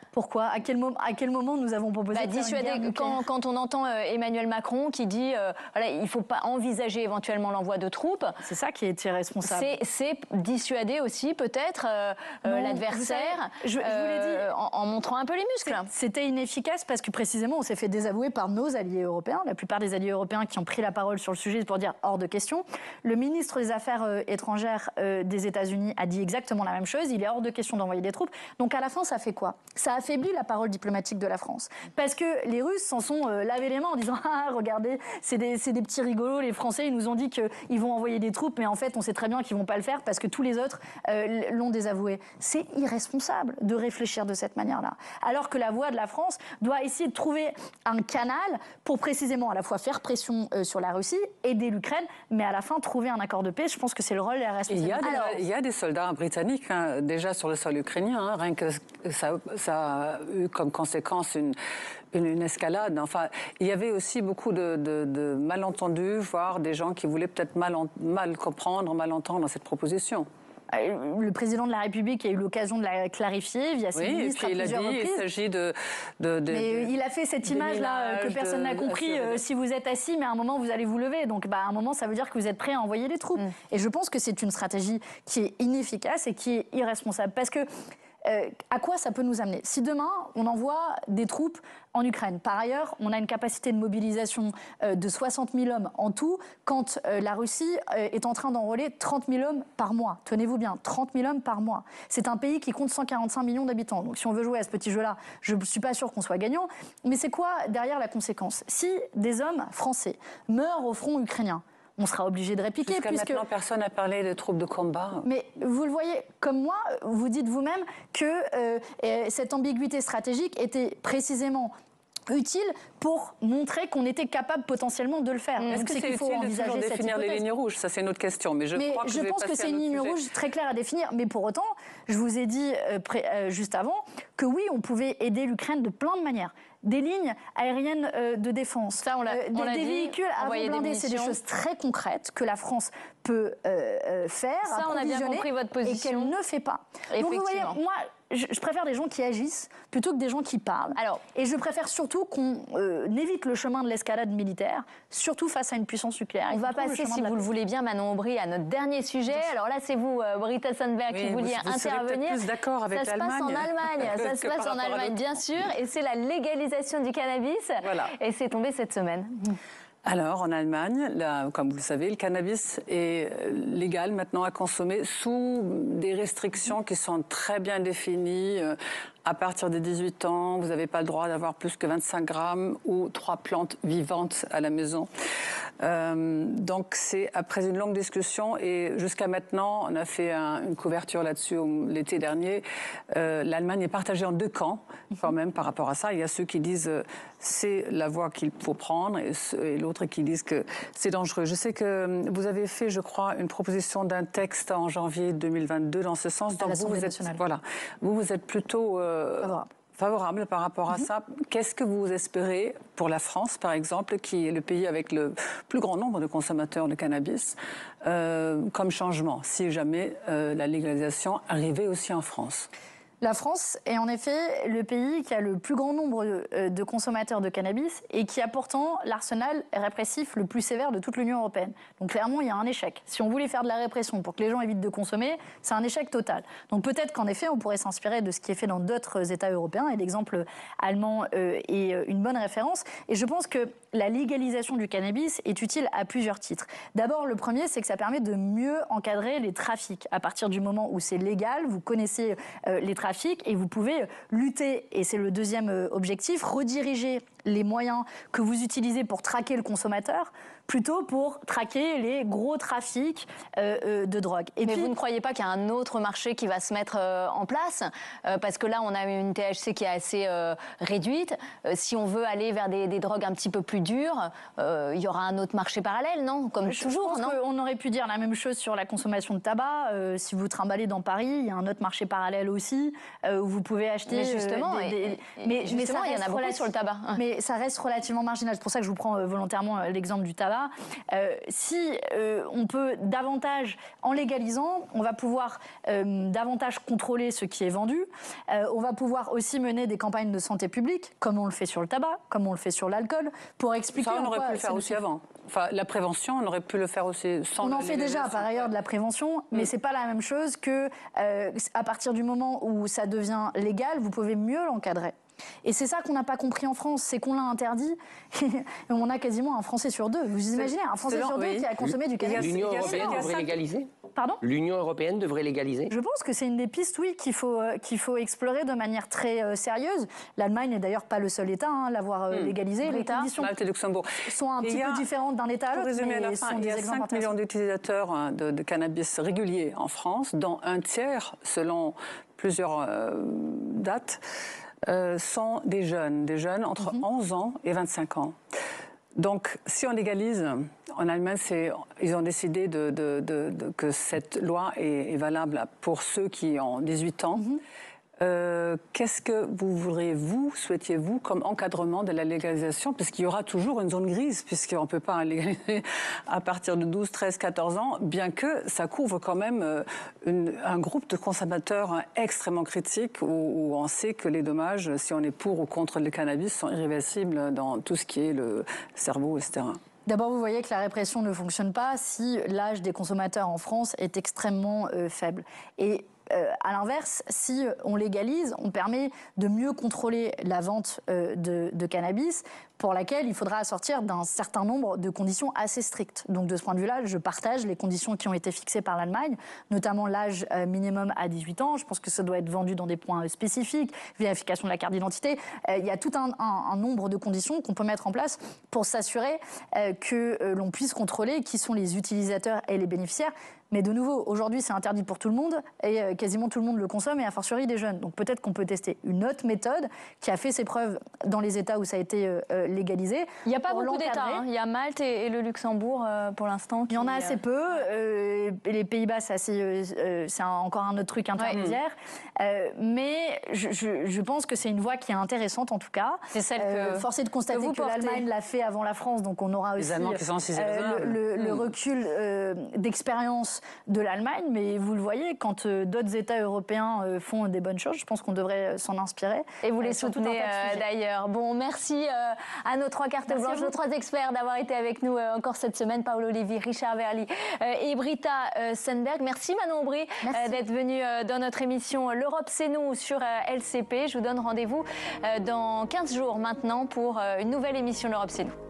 Pourquoi? À quel, moment, à quel moment nous avons proposé bah, de faire dissuader, une guerre quand, quand on entend euh, Emmanuel Macron qui dit euh, voilà, il ne faut pas envisager éventuellement l'envoi de troupes. C'est ça qui est irresponsable. C'est dissuader aussi peut-être euh, euh, l'adversaire je, je euh, en, en montrant un peu les muscles. C'était inefficace parce que précisément on s'est fait désavouer par nos alliés européens, la plupart des alliés européens qui ont pris la parole sur le sujet pour dire hors de question. Le ministre des Affaires euh, étrangères euh, des États-Unis a dit exactement la même chose, il est hors de question d'envoyer des troupes. Donc à la fin ça fait quoi? Ça affaiblit la parole diplomatique de la France. Parce que les Russes s'en sont euh, lavé les mains en disant ah regardez, c'est des, des petits rigolos, les Français ils nous ont dit qu'ils vont envoyer des troupes, mais en fait on sait très bien qu'ils vont pas le faire parce que tous les autres euh, l'ont désavoué. C'est irresponsable de réfléchir de cette manière-là. Alors que la voix de la France doit essayer de trouver un canal pour précisément à la fois faire pression euh, sur la Russie, aider l'Ukraine, mais à la fin trouver un accord de paix. Je pense que c'est le rôle et la responsabilité. Il y a des, Alors, il y a des soldats britanniques hein, déjà sur le sol ukrainien, hein, rien que ça, ça a eu comme conséquence une, une, une escalade. Enfin, il y avait aussi beaucoup de, de, de malentendus, voire des gens qui voulaient peut-être mal, mal comprendre, mal entendre cette proposition. Le président de la République a eu l'occasion de la clarifier via ses oui, ministres et puis à plusieurs il a dit, reprises. Il s'agit de, de, de, mais de... il a fait cette image-là que personne n'a compris. Euh, si vous êtes assis, mais à un moment, vous allez vous lever. Donc, bah, à un moment, ça veut dire que vous êtes prêt à envoyer les troupes. Mm. Et je pense que c'est une stratégie qui est inefficace et qui est irresponsable. Parce que Euh, à quoi ça peut nous amener? Si demain, on envoie des troupes en Ukraine, par ailleurs, on a une capacité de mobilisation euh, de soixante mille hommes en tout, quand euh, la Russie euh, est en train d'enrôler trente mille hommes par mois. Tenez-vous bien, trente mille hommes par mois. C'est un pays qui compte cent quarante-cinq millions d'habitants. Donc si on veut jouer à ce petit jeu-là, je ne suis pas sûre qu'on soit gagnant. Mais c'est quoi derrière la conséquence? Si des hommes français meurent au front ukrainien, on sera obligé de répliquer. Jusqu'à puisque... maintenant, personne n'a parlé de troupes de combat. Mais vous le voyez, comme moi, vous dites vous-même que euh, euh, cette ambiguïté stratégique était précisément utile pour montrer qu'on était capable potentiellement de le faire. Est-ce que c'est utile faut de toujours définir les lignes rouges? Ça, c'est une autre question. Mais je, mais crois que je, je pense que c'est une ligne sujet. rouge très claire à définir. Mais pour autant, je vous ai dit euh, pré, euh, juste avant que oui, on pouvait aider l'Ukraine de plein de manières. Des lignes aériennes euh, de défense, ça, on euh, des, on des dit, véhicules avant blindés, c'est des choses très concrètes que la France peut euh, euh, faire, ça, on a bien compris votre position. Et qu'elle ne fait pas. Donc vous voyez, moi, je, je préfère des gens qui agissent plutôt que des gens qui parlent. Alors, et je préfère surtout qu'on euh, évite le chemin de l'escalade militaire, surtout face à une puissance nucléaire. On va passer, si vous le voulez bien, Manon Aubry, à notre dernier sujet. Alors là, c'est vous, euh, Britta Sandberg, oui, qui vouliez vous, vous intervenir. Plus d'accord avec ça se passe en Allemagne. Ça se passe en Allemagne, bien sûr, et c'est la légalisation du cannabis. Voilà. Et c'est tombé cette semaine. Alors, en Allemagne, là, comme vous le savez, le cannabis est légal maintenant à consommer sous des restrictions qui sont très bien définies. À partir de dix-huit ans, vous n'avez pas le droit d'avoir plus que vingt-cinq grammes ou trois plantes vivantes à la maison. Euh, donc, c'est après une longue discussion et jusqu'à maintenant, on a fait un, une couverture là-dessus l'été dernier. Euh, L'Allemagne est partagée en deux camps, quand même, par rapport à ça. Il y a ceux qui disent euh, c'est la voie qu'il faut prendre et, et l'autre qui disent que c'est dangereux. Je sais que vous avez fait, je crois, une proposition d'un texte en janvier deux mille vingt-deux dans ce sens. Donc, vous, vous êtes, voilà, vous, vous êtes plutôt euh, favorable. favorable par rapport à Mm-hmm. ça. Qu'est-ce que vous espérez pour la France, par exemple, qui est le pays avec le plus grand nombre de consommateurs de cannabis, euh, comme changement, si jamais euh, la légalisation arrivait aussi en France? La France est en effet le pays qui a le plus grand nombre de, de consommateurs de cannabis et qui a pourtant l'arsenal répressif le plus sévère de toute l'Union européenne. Donc clairement, il y a un échec. Si on voulait faire de la répression pour que les gens évitent de consommer, c'est un échec total. Donc peut-être qu'en effet, on pourrait s'inspirer de ce qui est fait dans d'autres États européens et l'exemple allemand euh, est une bonne référence. Et je pense que la légalisation du cannabis est utile à plusieurs titres. D'abord, le premier, c'est que ça permet de mieux encadrer les trafics. À partir du moment où c'est légal, vous connaissez euh, les trafics, et vous pouvez lutter, et c'est le deuxième objectif, rediriger les moyens que vous utilisez pour traquer le consommateur plutôt pour traquer les gros trafics euh, euh, de drogue. Et Mais puis, vous ne croyez pas qu'il y a un autre marché qui va se mettre euh, en place euh, parce que là, on a une T H C qui est assez euh, réduite. Euh, si on veut aller vers des, des drogues un petit peu plus dures, euh, il y aura un autre marché parallèle, non? Comme je toujours, pense non? On aurait pu dire la même chose sur la consommation de tabac. Euh, si vous trimballez dans Paris, il y a un autre marché parallèle aussi euh, où vous pouvez acheter... Mais justement, euh, des, des... Et, et, mais, justement mais il y en a beaucoup sur le tabac. Mais ça reste relativement marginal. C'est pour ça que je vous prends euh, volontairement euh, l'exemple du tabac. là, euh, si euh, on peut davantage, en légalisant, on va pouvoir euh, davantage contrôler ce qui est vendu. Euh, on va pouvoir aussi mener des campagnes de santé publique, comme on le fait sur le tabac, comme on le fait sur l'alcool, pour expliquer. Ça, on aurait pu le faire aussi avant. Enfin, la prévention, on aurait pu le faire aussi sans. On en fait déjà par ailleurs de la prévention, mais mm. c'est pas la même chose que euh, à partir du moment où ça devient légal, vous pouvez mieux l'encadrer. Et c'est ça qu'on n'a pas compris en France, c'est qu'on l'a interdit. Et on a quasiment un Français sur deux. Vous imaginez un Français sur deux oui. qui a consommé du cannabis. L'Union européenne devrait légaliser. Pardon ? L'Union européenne devrait légaliser. Je pense que c'est une des pistes, oui, qu'il faut euh, qu'il faut explorer de manière très euh, sérieuse. L'Allemagne n'est d'ailleurs pas le seul État hein, à l'avoir euh, mmh. légalisé. Les conditions Malte et Luxembourg sont un et petit peu a, différentes d'un État à l'autre. Mais à la fin, il y a cinq millions d'utilisateurs hein, de, de cannabis réguliers en France, dont un tiers, selon plusieurs euh, dates, Euh, sont des jeunes, des jeunes entre mm-hmm. onze ans et vingt-cinq ans. Donc, si on légalise, en Allemagne, ils ont décidé de, de, de, de, que cette loi est, est valable pour ceux qui ont dix-huit ans. Mm-hmm. Euh, Qu'est-ce que vous voudriez, vous, souhaitiez-vous, comme encadrement de la légalisation? Puisqu'il y aura toujours une zone grise, puisqu'on ne peut pas légaliser à partir de douze, treize, quatorze ans, bien que ça couvre quand même une, un groupe de consommateurs extrêmement critiques, où, où on sait que les dommages, si on est pour ou contre le cannabis, sont irréversibles dans tout ce qui est le cerveau, et cetera. D'abord, vous voyez que la répression ne fonctionne pas si l'âge des consommateurs en France est extrêmement euh, faible. Et Euh, à l'inverse, si on légalise, on permet de mieux contrôler la vente euh, de, de cannabis, pour laquelle il faudra assortir d'un certain nombre de conditions assez strictes. Donc de ce point de vue-là, je partage les conditions qui ont été fixées par l'Allemagne, notamment l'âge euh, minimum à dix-huit ans. Je pense que ça doit être vendu dans des points euh, spécifiques, vérification de la carte d'identité. Euh, il y a tout un, un, un nombre de conditions qu'on peut mettre en place pour s'assurer euh, que euh, l'on puisse contrôler qui sont les utilisateurs et les bénéficiaires. Mais de nouveau, aujourd'hui, c'est interdit pour tout le monde et euh, quasiment tout le monde le consomme et a fortiori des jeunes. Donc peut-être qu'on peut tester une autre méthode qui a fait ses preuves dans les États où ça a été euh, légalisé. Il n'y a pas beaucoup d'États. Hein. Il y a Malte et, et le Luxembourg euh, pour l'instant. Il y en a assez peu. Euh, et les Pays-Bas, c'est euh, encore un autre truc intermédiaire. Ouais. Euh, mais je, je, je pense que c'est une voie qui est intéressante en tout cas. C'est celle que euh, force est de constater que, que l'Allemagne l'a fait avant la France, donc on aura aussi Allemands qui sont euh, le, le, mmh. le recul euh, d'expérience de l'Allemagne, mais vous le voyez, quand euh, d'autres États européens euh, font des bonnes choses, je pense qu'on devrait s'en inspirer. Et vous les soutenez euh, d'ailleurs. Bon, merci euh, à nos trois cartes merci blanches, nos trois experts d'avoir été avec nous euh, encore cette semaine, Paolo Levi, Richard Verly euh, et Britta euh, Sundberg. Merci Manon Aubry euh, d'être venue euh, dans notre émission L'Europe c'est nous sur euh, L C P. Je vous donne rendez-vous euh, dans quinze jours maintenant pour euh, une nouvelle émission L'Europe c'est nous.